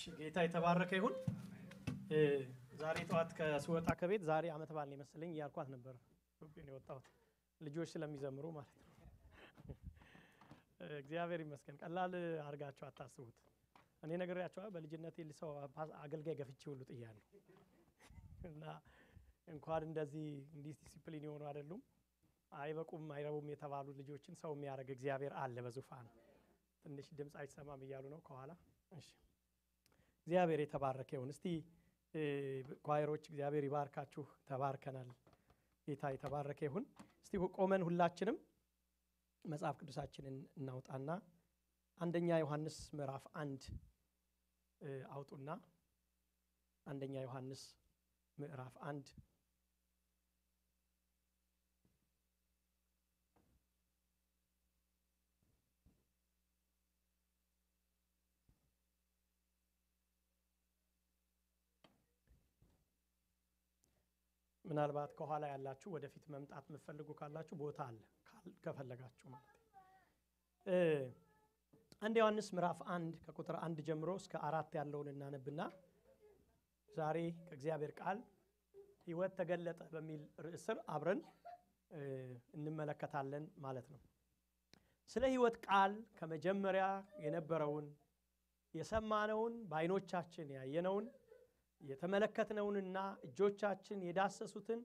ጌታ የተባረከ ይሁን። ዛሬ ጧት ከስወጣ ከቤት ዛሬ አመት በዓል ነው መሰለኝ ያልኳት ነበር። ነው ወጣሁት ልጆች ስለሚዘምሩ ማለት ነው። እግዚአብሔር ይመስገን። ቀላል አርጋችሁ አታስቡት። እኔ ነገርያችሁ በልጅነቴ ልሰው አገልጋይ ገፍቼ ሁሉ ጥያለሁ እና እንኳን እንደዚህ ዲሲፕሊን ይሆኑ አይደሉም አይበቁም አይረቡም የተባሉ ልጆችን ሰው የሚያረግ እግዚአብሔር አለ በዙፋን። ትንሽ ድምጽ አይሰማም ይያሉ ነው ከኋላ። እሺ እግዚአብሔር የተባረከ ይሁን። እስቲ ኳይሮች እግዚአብሔር ይባርካችሁ። ተባርከናል። ጌታ የተባረከ ይሁን። እስቲ ቆመን ሁላችንም መጽሐፍ ቅዱሳችንን እናውጣና አንደኛ ዮሐንስ ምዕራፍ 1 አውጡና አንደኛ ዮሐንስ ምዕራፍ 1 ምናልባት ከኋላ ያላችሁ ወደፊት መምጣት መፈልጉ ካላችሁ ቦታ አለ ከፈለጋችሁ ማለት አንደ ዮሐንስ ምዕራፍ 1 ከቁጥር 1 ጀምሮ እስከ 4 ያለውን እናነብና ዛሬ ከእግዚአብሔር ቃል ሕይወት ተገለጠ በሚል ርዕስ አብረን እንመለከታለን ማለት ነው። ስለ ሕይወት ቃል ከመጀመሪያ የነበረውን የሰማነውን በአይኖቻችን ያየነውን የተመለከትነውንና እጆቻችን የዳሰሱትን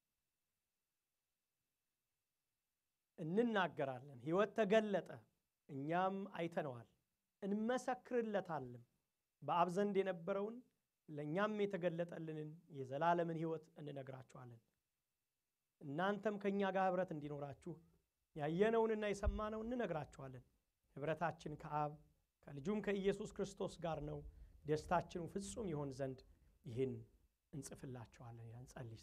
እንናገራለን። ሕይወት ተገለጠ እኛም አይተነዋል እንመሰክርለታለን። በአብ ዘንድ የነበረውን ለኛም የተገለጠልንን የዘላለምን ሕይወት እንነግራችኋለን። እናንተም ከኛ ጋር ህብረት እንዲኖራችሁ ያየነውንና የሰማነውን እንነግራችኋለን። ህብረታችን ከአብ ከልጁም ከኢየሱስ ክርስቶስ ጋር ነው። ደስታችን ፍጹም ይሆን ዘንድ ይህን እንጽፍላችኋለን። ያንጸልይ።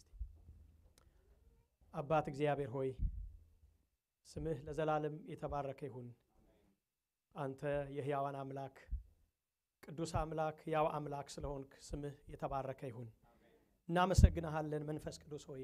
አባት እግዚአብሔር ሆይ ስምህ ለዘላለም የተባረከ ይሁን። አንተ የሕያዋን አምላክ ቅዱስ አምላክ ያው አምላክ ስለሆንክ ስምህ የተባረከ ይሁን። እናመሰግንሃለን መንፈስ ቅዱስ ሆይ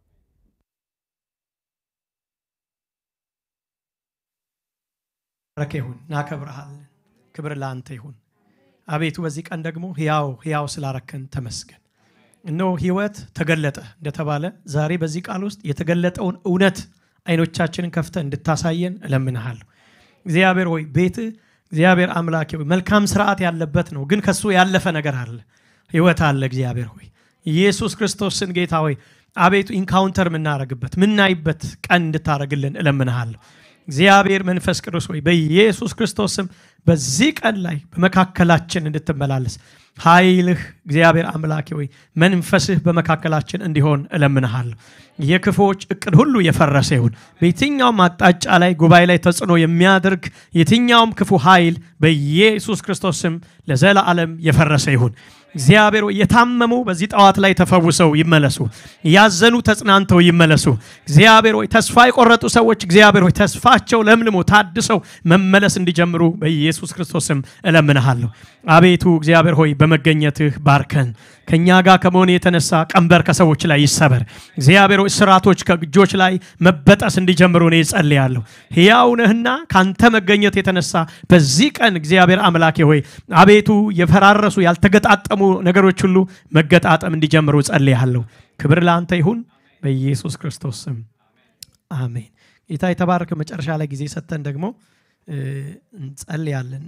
ባረከ ይሁን። እናከብርሃለን። ክብር ላንተ ይሁን። አቤቱ በዚህ ቀን ደግሞ ሕያው ስላረከን ተመስገን። እነሆ ሕይወት ተገለጠ እንደተባለ ዛሬ በዚህ ቃል ውስጥ የተገለጠውን እውነት አይኖቻችንን ከፍተን እንድታሳየን እለምንሃለሁ። እግዚአብሔር ሆይ ቤት እግዚአብሔር አምላክ ሆይ መልካም ሥርዓት ያለበት ነው፣ ግን ከሱ ያለፈ ነገር አለ። ሕይወት አለ። እግዚአብሔር ሆይ ኢየሱስ ክርስቶስን ጌታ ሆይ አቤቱ ኢንካውንተር ምናረግበት ምናይበት ቀን እንድታረግልን እለምንሃለሁ። እግዚአብሔር መንፈስ ቅዱስ ሆይ በኢየሱስ ክርስቶስም በዚህ ቀን ላይ በመካከላችን እንድትመላለስ ኃይልህ እግዚአብሔር አምላክ ሆይ መንፈስህ በመካከላችን እንዲሆን እለምንሃለሁ። የክፉዎች እቅድ ሁሉ የፈረሰ ይሁን። በየትኛውም አቅጣጫ ላይ ጉባኤ ላይ ተጽዕኖ የሚያደርግ የትኛውም ክፉ ኃይል በኢየሱስ ክርስቶስም ለዘላለም የፈረሰ ይሁን። እግዚአብሔር የታመሙ በዚህ ጣዋት ላይ ተፈውሰው ይመለሱ። ያዘኑ ተጽናንተው ይመለሱ። እግዚአብሔር ሆይ ተስፋ የቆረጡ ሰዎች እግዚአብሔር ሆይ ተስፋቸው ለምልሞ ታድሰው መመለስ እንዲጀምሩ በኢየሱስ ክርስቶስም እለምንሃለሁ። አቤቱ እግዚአብሔር ሆይ በመገኘትህ ባርከን። ከኛ ጋር ከመሆን የተነሳ ቀንበር ከሰዎች ላይ ይሰበር። እግዚአብሔር ሆይ ስራቶች ከእጆች ላይ መበጠስ እንዲጀምሩ ነው ጸልያለሁ። ሕያው ነህና ካንተ መገኘት የተነሳ በዚህ ቀን እግዚአብሔር አምላኬ ሆይ አቤቱ የፈራረሱ ያልተገጣጠሙ ነገሮች ሁሉ መገጣጠም እንዲጀምሩ ጸልያለሁ። ክብር ላንተ ይሁን በኢየሱስ ክርስቶስ ስም አሜን። ጌታ የተባረከ። መጨረሻ ላይ ጊዜ ሰተን ደግሞ እንጸልያለን።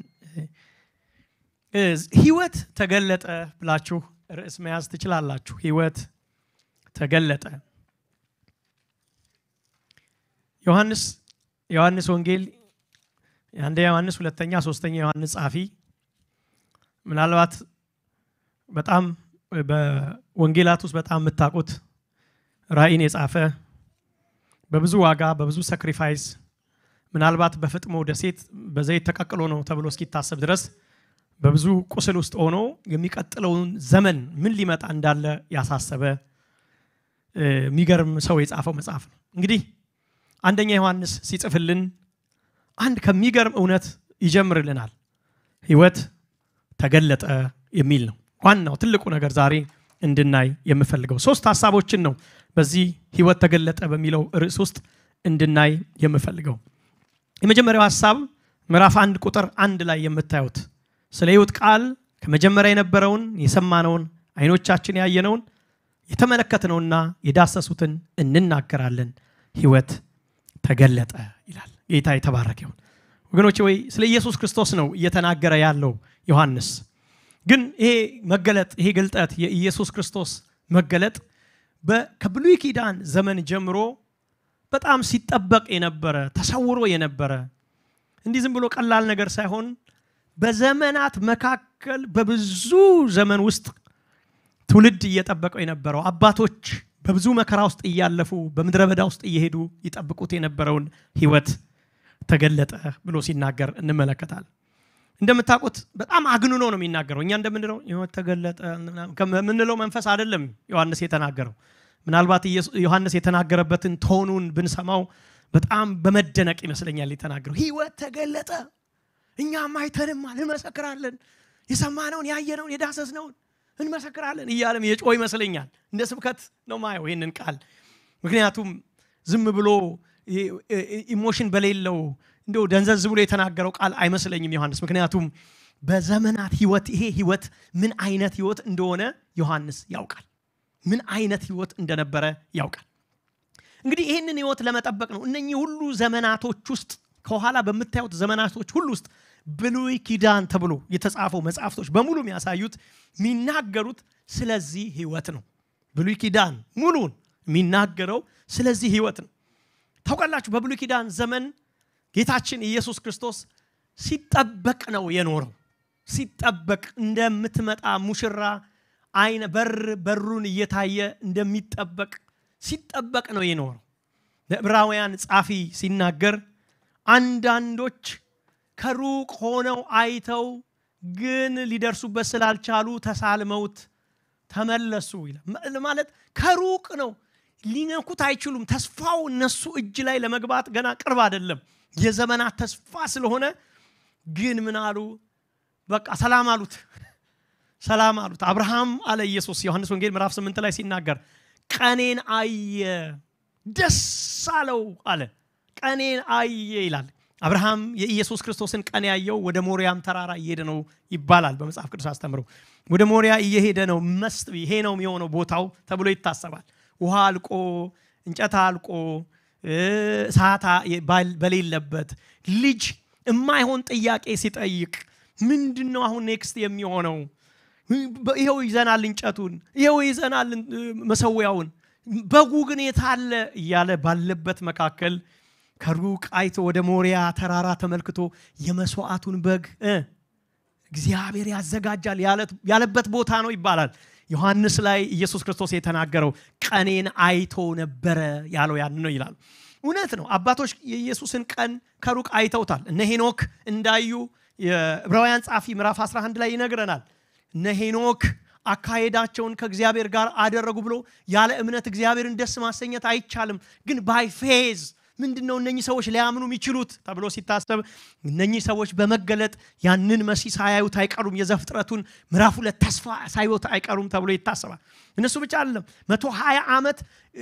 ሕይወት ተገለጠ ብላችሁ ርዕስ መያዝ ትችላላችሁ። ሕይወት ተገለጠ። ዮሐንስ ወንጌል አንደኛ ዮሐንስ፣ ሁለተኛ፣ ሶስተኛ ዮሐንስ ጻፊ ምናልባት በጣም በወንጌላት ውስጥ በጣም የምታውቁት ራእይን የጻፈ በብዙ ዋጋ በብዙ ሳክሪፋይስ ምናልባት በፍጥሞ ደሴት በዘይት ተቀቅሎ ነው ተብሎ እስኪታሰብ ድረስ በብዙ ቁስል ውስጥ ሆኖ የሚቀጥለውን ዘመን ምን ሊመጣ እንዳለ ያሳሰበ የሚገርም ሰው የጻፈው መጽሐፍ ነው። እንግዲህ አንደኛ ዮሐንስ ሲጽፍልን አንድ ከሚገርም እውነት ይጀምርልናል። ሕይወት ተገለጠ የሚል ነው። ዋናው ትልቁ ነገር ዛሬ እንድናይ የምፈልገው ሶስት ሐሳቦችን ነው በዚህ ሕይወት ተገለጠ በሚለው ርዕስ ውስጥ እንድናይ የምፈልገው። የመጀመሪያው ሐሳብ ምዕራፍ 1 ቁጥር 1 ላይ የምታዩት ስለ ሕይወት ቃል ከመጀመሪያ የነበረውን የሰማነውን አይኖቻችን ያየነውን የተመለከትነውና የዳሰሱትን እንናገራለን ሕይወት ተገለጠ ይላል ጌታ የተባረከ ይሁን ወገኖቼ ወይ ስለ ኢየሱስ ክርስቶስ ነው እየተናገረ ያለው ዮሐንስ ግን ይሄ መገለጥ ይሄ ግልጠት የኢየሱስ ክርስቶስ መገለጥ ከብሉይ ኪዳን ዘመን ጀምሮ በጣም ሲጠበቅ የነበረ ተሰውሮ የነበረ እንዲህ ዝም ብሎ ቀላል ነገር ሳይሆን በዘመናት መካከል በብዙ ዘመን ውስጥ ትውልድ እየጠበቀው የነበረው አባቶች በብዙ መከራ ውስጥ እያለፉ በመድረ በዳ ውስጥ እየሄዱ ይጠብቁት የነበረውን ሕይወት ተገለጠ ብሎ ሲናገር እንመለከታለን እንደምታውቁት በጣም አግንኖ ነው የሚናገረው እኛ እንደምንለው ሕይወት ተገለጠ ከምንለው መንፈስ አይደለም ዮሐንስ የተናገረው ምናልባት ዮሐንስ የተናገረበትን ቶኑን ብንሰማው በጣም በመደነቅ ይመስለኛል የተናገረው ሕይወት ተገለጠ እኛም አይተንም እንመሰክራለን የሰማነውን ያየነውን የዳሰስነውን እንመሰክራለን እያለም የጮህ ይመስለኛል እንደ ስብከት ነው ማየው ይሄንን ቃል ምክንያቱም ዝም ብሎ ኢሞሽን በሌለው እንደው ደንዘዝ ብሎ የተናገረው ቃል አይመስለኝም ዮሐንስ ምክንያቱም በዘመናት ሕይወት ይሄ ሕይወት ምን አይነት ሕይወት እንደሆነ ዮሐንስ ያውቃል ምን አይነት ሕይወት እንደነበረ ያውቃል እንግዲህ ይሄንን ሕይወት ለመጠበቅ ነው እነኚህ ሁሉ ዘመናቶች ውስጥ ከኋላ በመታዩት ዘመናቶች ሁሉ ውስጥ ብሉይ ኪዳን ተብሎ የተጻፈው መጽሐፍቶች በሙሉ የሚያሳዩት የሚናገሩት ስለዚህ ሕይወት ነው ብሉይ ኪዳን ሙሉን የሚናገረው ስለዚህ ሕይወት ነው ታውቃላችሁ በብሉይ ኪዳን ዘመን ጌታችን ኢየሱስ ክርስቶስ ሲጠበቅ ነው የኖረው ሲጠበቅ እንደምትመጣ ሙሽራ አይነ በሩን እየታየ እንደሚጠበቅ ሲጠበቅ ነው የኖረው ለዕብራውያን ጻፊ ሲናገር አንዳንዶች ከሩቅ ሆነው አይተው ግን ሊደርሱበት ስላልቻሉ ተሳልመውት ተመለሱ ይላል ማለት ከሩቅ ነው ሊነኩት አይችሉም ተስፋው እነሱ እጅ ላይ ለመግባት ገና ቅርብ አይደለም የዘመናት ተስፋ ስለሆነ ግን ምን አሉ በቃ ሰላም አሉት አብርሃም አለ ኢየሱስ ዮሐንስ ወንጌል ምዕራፍ 8 ላይ ሲናገር ቀኔን አየ ደስ አለው አለ ቀኔን አየ ይላል አብርሃም የኢየሱስ ክርስቶስን ቀን ያየው ወደ ሞሪያም ተራራ እየሄደ ነው ይባላል በመጽሐፍ ቅዱስ አስተምሮ ወደ ሞሪያ እየሄደ ነው ይሄ ነው የሚሆነው ቦታው ተብሎ ይታሰባል ውሃ አልቆ እንጨት አልቆ ሳታ በሌለበት ልጅ የማይሆን ጥያቄ ሲጠይቅ ምንድነው አሁን ኔክስት የሚሆነው ይሄው ይዘናል እንጨቱን ይሄው ይዘናል መሰዊያውን በጉ ግን የታለ እያለ ባለበት መካከል ከሩቅ አይቶ ወደ ሞሪያ ተራራ ተመልክቶ የመስዋዕቱን በግ እግዚአብሔር ያዘጋጃል ያለበት ቦታ ነው ይባላል ዮሐንስ ላይ ኢየሱስ ክርስቶስ የተናገረው ቀኔን አይቶ ነበር ያለው ያን ነው ይላል እውነት ነው አባቶች የኢየሱስን ቀን ከሩቅ አይተውታል እነ ሄኖክ እንዳዩ የዕብራውያን ጻፊ ምዕራፍ 11 ላይ ይነግረናል እነ ሄኖክ አካሄዳቸውን ከእግዚአብሔር ጋር አደረጉ ብሎ ያለ እምነት እግዚአብሔርን ደስ ማሰኘት አይቻልም ግን ባይ ፌዝ ምንድነው እነኚህ ሰዎች ሊያምኑ የሚችሉት ተብሎ ሲታሰብ እነኚህ ሰዎች በመገለጥ ያንን መሲህ ሳያዩት አይቀሩም የዘፍጥረቱን ምዕራፍ 2 ተስፋ ሳይወት አይቀሩም ተብሎ ይታሰባል እነሱ ብቻ አይደለም 120 ዓመት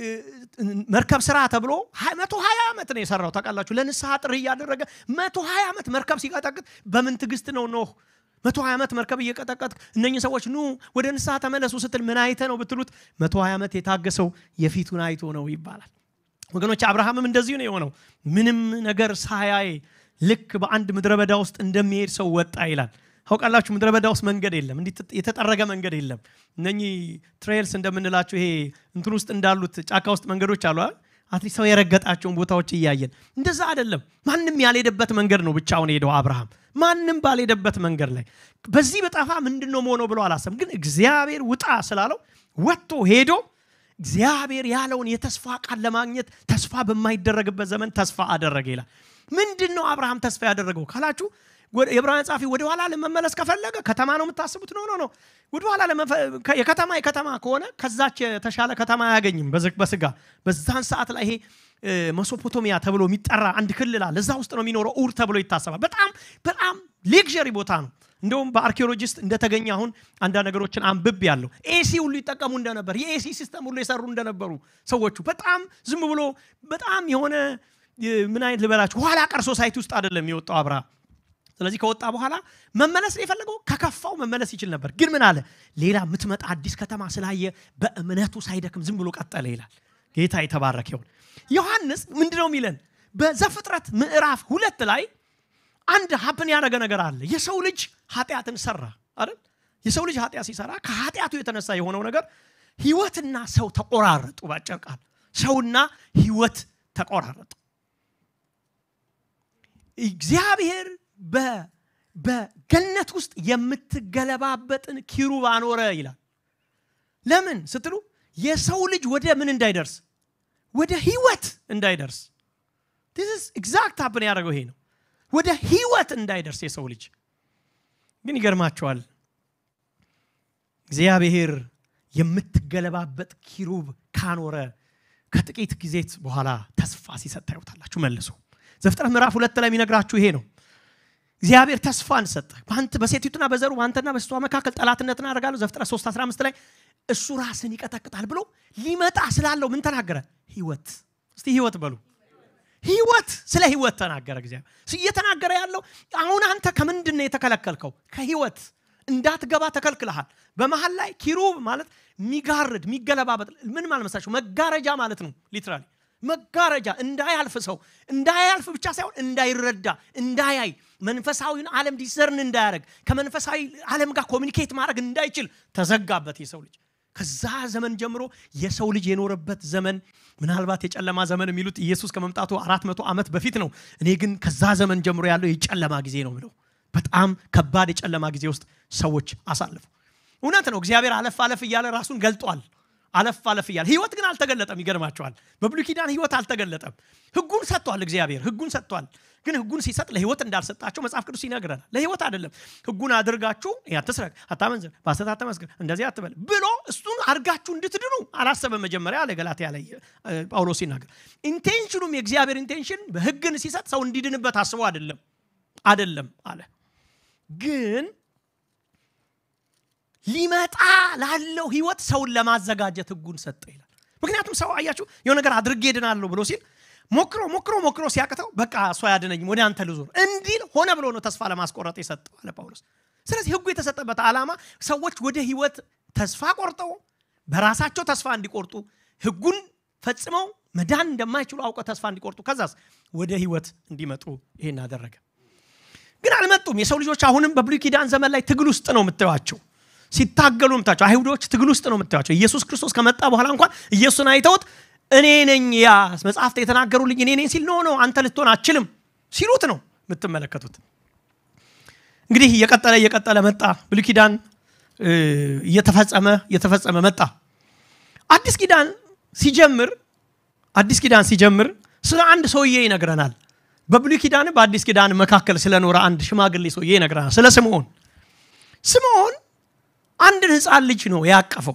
መርከብ ስራ ተብሎ 120 ዓመት ነው የሰራው ታውቃላችሁ ለንስሐ ጥሪ ያደረገ 120 ዓመት መርከብ ሲቀጠቅጥ በምን ትግስት ነው 120 ዓመት መርከብ እየቀጠቀጥ እነኚህ ሰዎች ኑ ወደ ንስሐ ተመለሱ ስትል ምን አይተ ነው ብትሉት 120 ዓመት የታገሰው የፊቱን አይቶ ነው ይባላል ወገኖች አብርሃምም እንደዚሁ ነው የሆነው ምንም ነገር ሳያይ ልክ በአንድ ምድረ በዳ ውስጥ እንደሚሄድ ሰው ወጣ ይላል ታውቃላችሁ ምድረ በዳ ውስጥ መንገድ የለም እንዴ የተጠረገ መንገድ የለም እነኚህ ትሬልስ እንደምንላችሁ ይሄ እንትን ውስጥ እንዳሉት ጫካ ውስጥ መንገዶች አሉ አትሊስት ሰው የረገጣቸውን ቦታዎች ይያየን እንደዛ አይደለም ማንንም ያልሄደበት መንገድ ነው ብቻውን ሄደው አብርሃም ማንንም ባልሄደበት መንገድ ላይ በዚህ በጣፋ ምንድነው ሆኖ ብሎ አላሰም ግን እግዚአብሔር ውጣ ስላለው ወጥቶ ሄዶ እግዚአብሔር ያለውን የተስፋ ቃል ለማግኘት ተስፋ በማይደረግበት ዘመን ተስፋ አደረገ ይላል ምንድነው አብርሃም ተስፋ ያደረገው ካላችሁ የዕብራውያን ጻፊ ወደ ኋላ ለመመለስ ከፈለገ ከተማ ነው የምታስቡት ነው ወደ ኋላ የከተማ ከሆነ ከዛች ተሻለ ከተማ ያገኝም በስጋ በዛን ሰዓት ላይ ይሄ መሶፖታሚያ ተብሎ የሚጠራ አንድ ክልል አለ እዛ ውስጥ ነው የሚኖረው ኡር ተብሎ ይታሰባል በጣም ሌክዠሪ ቦታ ነው እንደውም በአርኪኦሎጂስት እንደተገኘ አሁን አንድ ነገሮችን አንብብ ያለው ኤሲ ሁሉ ይጠቀሙ እንደነበር የኤሲ ሲስተም ሁሉ የሰሩ እንደነበሩ ሰዎቹ በጣም ዝም ብሎ በጣም የሆነ ምን አይነት ልበላችሁ ኋላ ቀር ሶሳይቲ ውስጥ አይደለም የወጣው አብርሃም ስለዚህ ከወጣ በኋላ መመለስ የፈለገው ከከፋው መመለስ ይችል ነበር ግን ምን አለ ሌላ ምትመጣ አዲስ ከተማ ስላየ በእምነቱ ሳይደክም ዝም ብሎ ቀጠለ ይላል ጌታ የተባረከ ይሁን ዮሐንስ ምንድነው የሚለን በዘፍጥረት ምዕራፍ 2 ላይ አንድ ሀፕን ያደረገ ነገር አለ የሰው ልጅ ኃጢአትን ሰራ አይደል የሰው ልጅ ኃጢአት ሲሰራ ከኃጢአቱ የተነሳ የሆነው ነገር ሕይወትና ሰው ተቆራረጡ ባጭር ቃል ሰውና ሕይወት ተቆራረጡ እግዚአብሔር በገነት ውስጥ የምትገለባበጥን ኪሩብ አኖረ ይላል ለምን ስትሉ የሰው ልጅ ወደ ምን እንዳይደርስ ወደ ሕይወት እንዳይደርስ this is exact happen ያደረገው ይሄ ነው ወደ ሕይወት እንዳይደርስ የሰው ልጅ ግን ይገርማቸዋል እግዚአብሔር የምትገለባበት ኪሩብ ካኖረ ከጥቂት ጊዜ በኋላ ተስፋ ሲሰጥ ታዩታላችሁ መልሶ ዘፍጥረት ምዕራፍ 2 ላይ የሚነግራችሁ ይሄ ነው እግዚአብሔር ተስፋን ሰጠ ባንተ በሴቲቱና በዘሩ ባንተና በሷ መካከል ጠላትነትን አደርጋለሁ ዘፍጥረት 3:15 ላይ እሱ ራስን ይቀጠቅጣል ብሎ ሊመጣ ስላለው ምን ተናገረ ሕይወት እስቲ ሕይወት በሉ ሕይወት ስለ ሕይወት ተናገረ እግዚአብሔር እየተናገረ ያለው አሁን አንተ ከምንድነው የተከለከልከው ከሕይወት እንዳትገባ ተከልክለሃል በመሃል ላይ ኪሩብ ማለት ሚጋርድ ሚገለባበት ምን ማለት መሳችሁ መጋረጃ ማለት ነው ሊትራሊ መጋረጃ እንዳያልፍ ሰው እንዳያልፍ ብቻ ሳይሆን እንዳይረዳ እንዳያይ መንፈሳዊን ዓለም ዲዘርን እንዳያረግ ከመንፈሳዊ ዓለም ጋር ኮሙኒኬት ማድረግ እንዳይችል ተዘጋበት የሰው ልጅ ከዛ ዘመን ጀምሮ የሰው ልጅ የኖረበት ዘመን ምናልባት የጨለማ ዘመን የሚሉት ኢየሱስ ከመምጣቱ 400 ዓመት በፊት ነው እኔ ግን ከዛ ዘመን ጀምሮ ያለው የጨለማ ጊዜ ነው ብለው በጣም ከባድ የጨለማ ጊዜ ውስጥ ሰዎች አሳልፉ እውነት ነው እግዚአብሔር አለፍ ይያለ ራሱን ገልጧል አለፍ ይያለ ሕይወት ግን አልተገለጠም ይገርማቸዋል በብሉይ ኪዳን ሕይወት አልተገለጠም ሕጉን ሰጥቷል እግዚአብሔር ሕጉን ሰጥቷል ግን ሕጉን ሲሰጥ ለሕይወት እንዳልሰጣቸው መጽሐፍ ቅዱስ ይነግረናል ለሕይወት አይደለም ሕጉን አድርጋችሁ ያትስረክ አታመንዝር ባሰት አትመስክር እንደዚህ አትበል ብሎ እሱን አድርጋችሁ እንድትድኑ አላሰበም መጀመሪያ ለገላትያ ላይ ጳውሎስ ይናገር ኢንቴንሽኑም የእግዚአብሔር ኢንቴንሽን በሕግን ሲሰጥ ሰው እንዲድንበት አስቦ አይደለም አለ ግን ሊመጣ ላለው ሕይወት ሰውን ለማዘጋጀት ሕጉን ሰጠ ይላል ምክንያቱም ሰው አያችሁ የሆነ ነገር አድርጌ ድናለሁ ብሎ ሲል ሞክሮ ሲያቀተው በቃ እሱ ያድነኝ ወደ አንተ ልዙር እንዲል ሆነ ብሎ ነው ተስፋ ለማስቆረጥ የሰጠው አለ ጳውሎስ ስለዚህ ሕጉ የተሰጠበት ዓላማ ሰዎች ወደ ሕይወት ተስፋ ቆርጠው በራሳቸው ተስፋ እንዲቆርጡ ሕጉን ፈጽመው መዳን እንደማይችሉ አውቀው ተስፋ እንዲቆርጡ ከዛስ ወደ ሕይወት እንዲመጡ ይሄን አደረገ ግን አልመጡም የሰው ልጆች አሁንም በብሉይ ኪዳን ዘመን ላይ ትግል ውስጥ ነው የምታዩቸው ሲታገሉ ምታቸው አይሁዶች ትግል ውስጥ ነው የምታዩቸው ኢየሱስ ክርስቶስ ከመጣ በኋላ እንኳን ኢየሱስን አይተውት እኔ ነኝ ያ መጽሐፍት የተናገሩልኝ እኔ ነኝ ሲል ነው አንተ ልትሆን አትችልም ሲሉት ነው የምትመለከቱት እንግዲህ እየቀጠለ መጣ ብሉይ ኪዳን እየተፈጸመ መጣ አዲስ ኪዳን ሲጀምር ስለ አንድ ሰውዬ ይነግረናል በብሉይ ኪዳን በአዲስ ኪዳን መካከል ስለኖረ አንድ ሽማግሌ ሰውዬ ይነግረናል ስለ ስምዖን አንድ ሕፃን ልጅ ነው ያቀፈው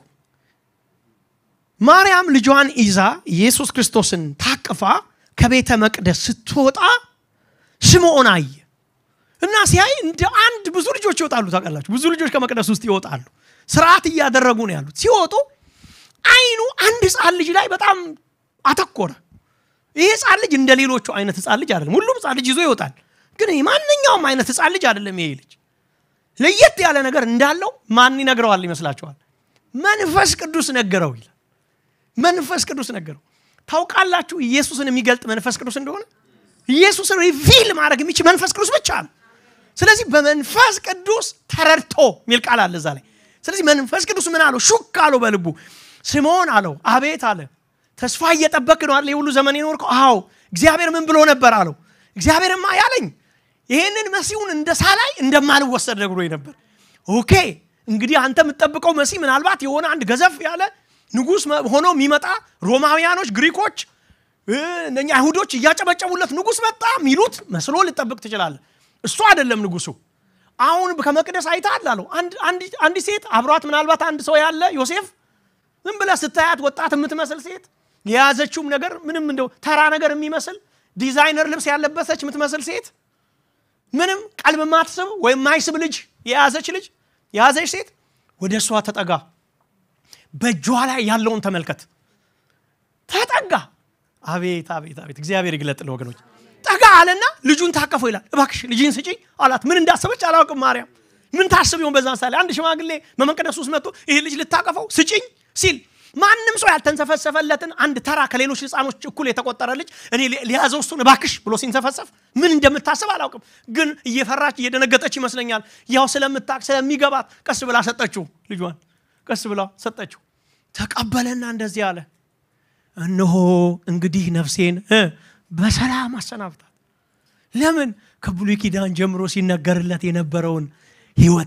ማርያም ልጇን ይዛ ኢየሱስ ክርስቶስን ታቅፋ ከቤተ መቅደስ ስትወጣ ስምዖን አየ እና ሲያይ እንደ አንድ ብዙ ልጆች ይወጣሉ ታውቃላችሁ ብዙ ልጆች ከመቅደስ ውስጥ ይወጣሉ ሥርዓት እያደረጉ ነው ያሉት ሲወጡ አይኑ አንድ ሕፃን ልጅ ላይ በጣም አተኮረ ይሄ ሕፃን ልጅ እንደ ሌሎቹ አይነት ሕፃን ልጅ አይደለም ሁሉም ሕፃን ልጅ ይዞ ይወጣል ግን ማንኛውም አይነት ሕፃን ልጅ አይደለም ይሄ ልጅ ለየት ያለ ነገር እንዳለው ማን ይነግረዋል ይመስላችኋል መንፈስ ቅዱስ ነገረው ይላል መንፈስ ቅዱስ ነገረው ታውቃላችሁ ኢየሱስን የሚገልጥ መንፈስ ቅዱስ እንደሆነ ኢየሱስን ሪቪል ማድረግ የሚችል መንፈስ ቅዱስ ብቻ ነው ስለዚህ በመንፈስ ቅዱስ ተረድቶ ሚል ቃል አለ እዛ ላይ ስለዚህ መንፈስ ቅዱስ ምን አለው ሹክ አለው በልቡ ስምዖን አለው አቤት አለ ተስፋ እየጠበቅ ነው አይደል የሁሉ ዘመን የኖርከው አዎ እግዚአብሔር ምን ብሎ ነበር አለው እግዚአብሔርማ ያለኝ ይሄንን መሲሁን እንደሳላይ እንደማልወሰድ ነግሮኝ ነበር ኦኬ እንግዲህ አንተ የምትጠብቀው መሲህ ምናልባት የሆነ አንድ ገዘፍ ያለ ንጉስ ሆኖ የሚመጣ ሮማውያኖች ግሪኮች እነኛ አይሁዶች እያጨበጨቡለት ንጉስ መጣ ሚሉት መስሎ ልጠብቅ ትችላለህ እሱ አይደለም ንጉሱ አሁን ከመቅደስ አይታል አለው አንድ ሴት አብሯት ምናልባት አንድ ሰው ያለ ዮሴፍ ምን ብለ ስታያት ወጣት የምትመስል ሴት የያዘችውም ነገር ምንም እንደው ተራ ነገር የሚመስል ዲዛይነር ልብስ ያለበሰች የምትመስል ሴት ምንም ቀልብ ማትስብ ወይ ማይስብ ልጅ የያዘች ሴት ወደሷ ተጠጋ በእጇ ላይ ያለውን ተመልከት ተጠጋ አቤት እግዚአብሔር ይግለጥልን ወገኖች ጠጋ አለና ልጁን ታቀፈው ይላል እባክሽ ልጅን ስጪኝ አላት ምን እንዳሰበች አላውቅም ማርያም ምን ታስብ ይሆን በዛን ሳለ አንድ ሽማግሌ በመንቀደስ ውስጥ መጥቶ ይሄ ልጅ ልታቀፈው ስጪኝ ሲል ማንንም ሰው ያልተንሰፈሰፈለትን አንድ ተራ ከሌሎች ህፃኖች እኩል የተቆጠረ ልጅ እኔ ሊያዘው እሱን እባክሽ ብሎ ሲንሰፈሰፍ ምን እንደምታስብ አላውቅም ግን እየፈራች እየደነገጠች ይመስለኛል ያው ስለምታቅ ስለሚገባት ቀስ ብላ ሰጠችው ልጇን ቀስ ብላ ሰጠችው ተቀበለና እንደዚህ አለ እነሆ እንግዲህ ነፍሴን በሰላም አሰናብታት ለምን ከብሉይ ኪዳን ጀምሮ ሲነገርለት የነበረውን ሕይወት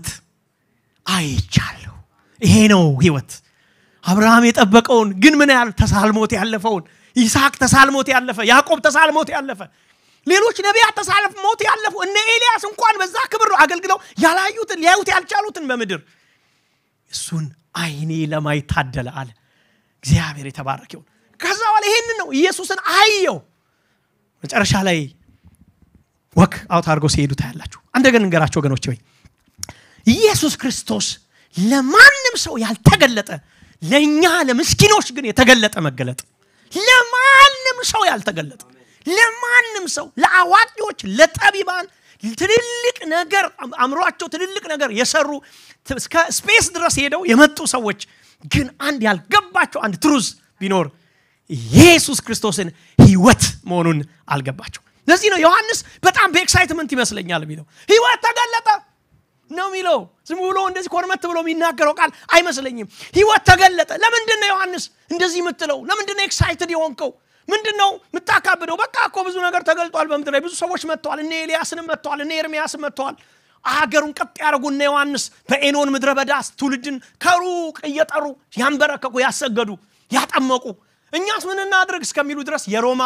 አይቻለሁ ይሄ ነው ሕይወት አብርሃም የጠበቀውን ግን ምን ያህል ተሳልሞት ያለፈውን ይስሐቅ ተሳልሞት ያለፈ ያዕቆብ ተሳልሞት ያለፈ ሌሎች ነቢያት ተሳልሞት ያለፉ እነ ኤልያስ እንኳን በዛ ክብር አገልግለው ያላዩትን ሊያዩት ያልቻሉትን በመድር እሱን አይኔ ለማየት ታደለ አለ እግዚአብሔር የተባረከ ይሁን ከዛ በኋላ ይሄን ነው ኢየሱስን አየው መጨረሻ ላይ ወክ አውት አድርጎ ሲሄዱ ታያላችሁ እንደገና እንገራቸው ወገኖች ወይ ኢየሱስ ክርስቶስ ለማንም ሰው ያልተገለጠ ለኛ ለምስኪኖች ግን የተገለጠ መገለጥ ለማንም ሰው ያልተገለጠ ለማንም ሰው ለአዋቂዎች ለጠቢባን ትልልቅ ነገር አምሮአቸው ትልልቅ ነገር የሰሩ እስከ ስፔስ ድረስ ሄደው የመጡ ሰዎች ግን አንድ ያልገባቸው አንድ ትሩዝ ቢኖር ኢየሱስ ክርስቶስን ሕይወት መሆኑን አልገባቸው ለዚህ ነው ዮሐንስ በጣም በኤክሳይትመንት ይመስለኛል የሚለው ሕይወት ተገለጠ ነው የሚለው ዝም ብሎ እንደዚህ ኮርመት ብሎ የሚናገረው ቃል አይመስለኝም ሕይወት ተገለጠ ለምንድን ነው ዮሐንስ እንደዚህ የምትለው ለምንድን ነው ኤክሳይትድ የሆንከው ምንድነው መጣካብደው በቃ እኮ ብዙ ነገር ተገልጧል በመድረ ብዙ ሰዎች መጥተዋል እነ ኤልያስንም መጥተዋል እነ ኤርሚያስም መጥተዋል አገሩን ቀጥ ያረጉና ዮሐንስ በኤኖን ምድረ በዳስ ትውልድን ከሩቅ እየጠሩ ያንበረከኩ ያሰገዱ ያጠመቁ እኛስ ምን እናድርግ እስከሚሉ ድረስ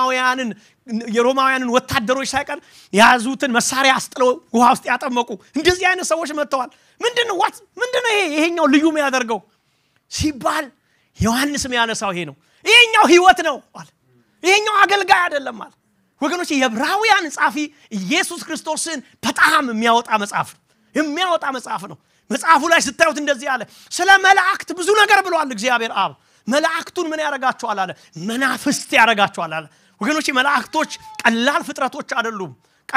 የሮማውያንን ወታደሮች ሳይቀር ያዙትን መሳሪያ አስጥለው ውሃ ውስጥ ያጠመቁ እንደዚህ አይነት ሰዎች መጥተዋል ምንድነው ይሄኛው ልዩ የሚያደርገው ሲባል ዮሐንስ የሚያነሳው ይሄ ነው ይሄኛው ሕይወት ነው አለ ይሄኛው አገልጋይ አይደለም አለ ወገኖች የዕብራውያን ጻፊ ኢየሱስ ክርስቶስን በጣም የሚያወጣ መጽሐፍ ነው መጽሐፉ ላይ ስታዩት እንደዚህ አለ ስለ መላእክት ብዙ ነገር ብሏል እግዚአብሔር አብ መላእክቱን ምን ያረጋቸዋል አለ መናፍስት ያረጋቸዋል አለ ወገኖች መላእክቶች ቀላል ፍጥረቶች አይደሉም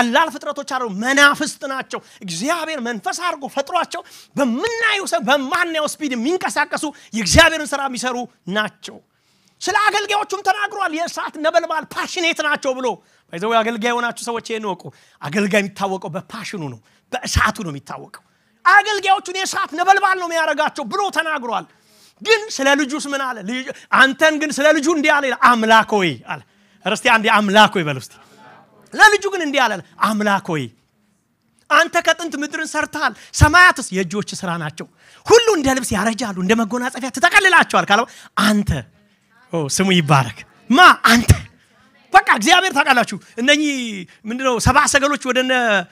መናፍስት ናቸው እግዚአብሔር መንፈስ አድርጎ ፈጥሯቸው በመናየው በማናየው ስፒድ የሚንቀሳቀሱ የእግዚአብሔርን ሥራ የሚሰሩ ናቸው ስለ አገልጋዮቹም ተናግሯል የእሳት ነበልባል ፓሽኔት ናቸው ብሎ ባይዘው አገልጋይ ሆናችሁ ሰዎች የነወቁ አገልጋይ የሚታወቀው በፓሽኑ ነው በእሳቱ ነው የሚታወቀው አገልጋዮቹን የእሳት ነበልባል ነው የሚያረጋቸው ብሎ ተናግሯል ግን ስለ ልጁስ ምን አለ አንተን ግን ስለ ልጁ እንዲህ አለ አምላክ ሆይ አለ እርስቲ አንዴ አምላክ ሆይ በሉስቲ ለልጁ ግን እንዲህ አለ አምላክ ሆይ አንተ ከጥንት ምድርን ሰርተሃል ሰማያትስ የእጆች ሥራ ናቸው ሁሉ እንደ ልብስ ያረጃሉ እንደ መጎናጸፊያ ተጠቅልላቸዋል ካለው አንተ ስሙ ይባረክ አንተ በቃ እግዚአብሔር ታውቃላችሁ እነኚህ ምንድነው ሰባ ሰገሎች ወደነ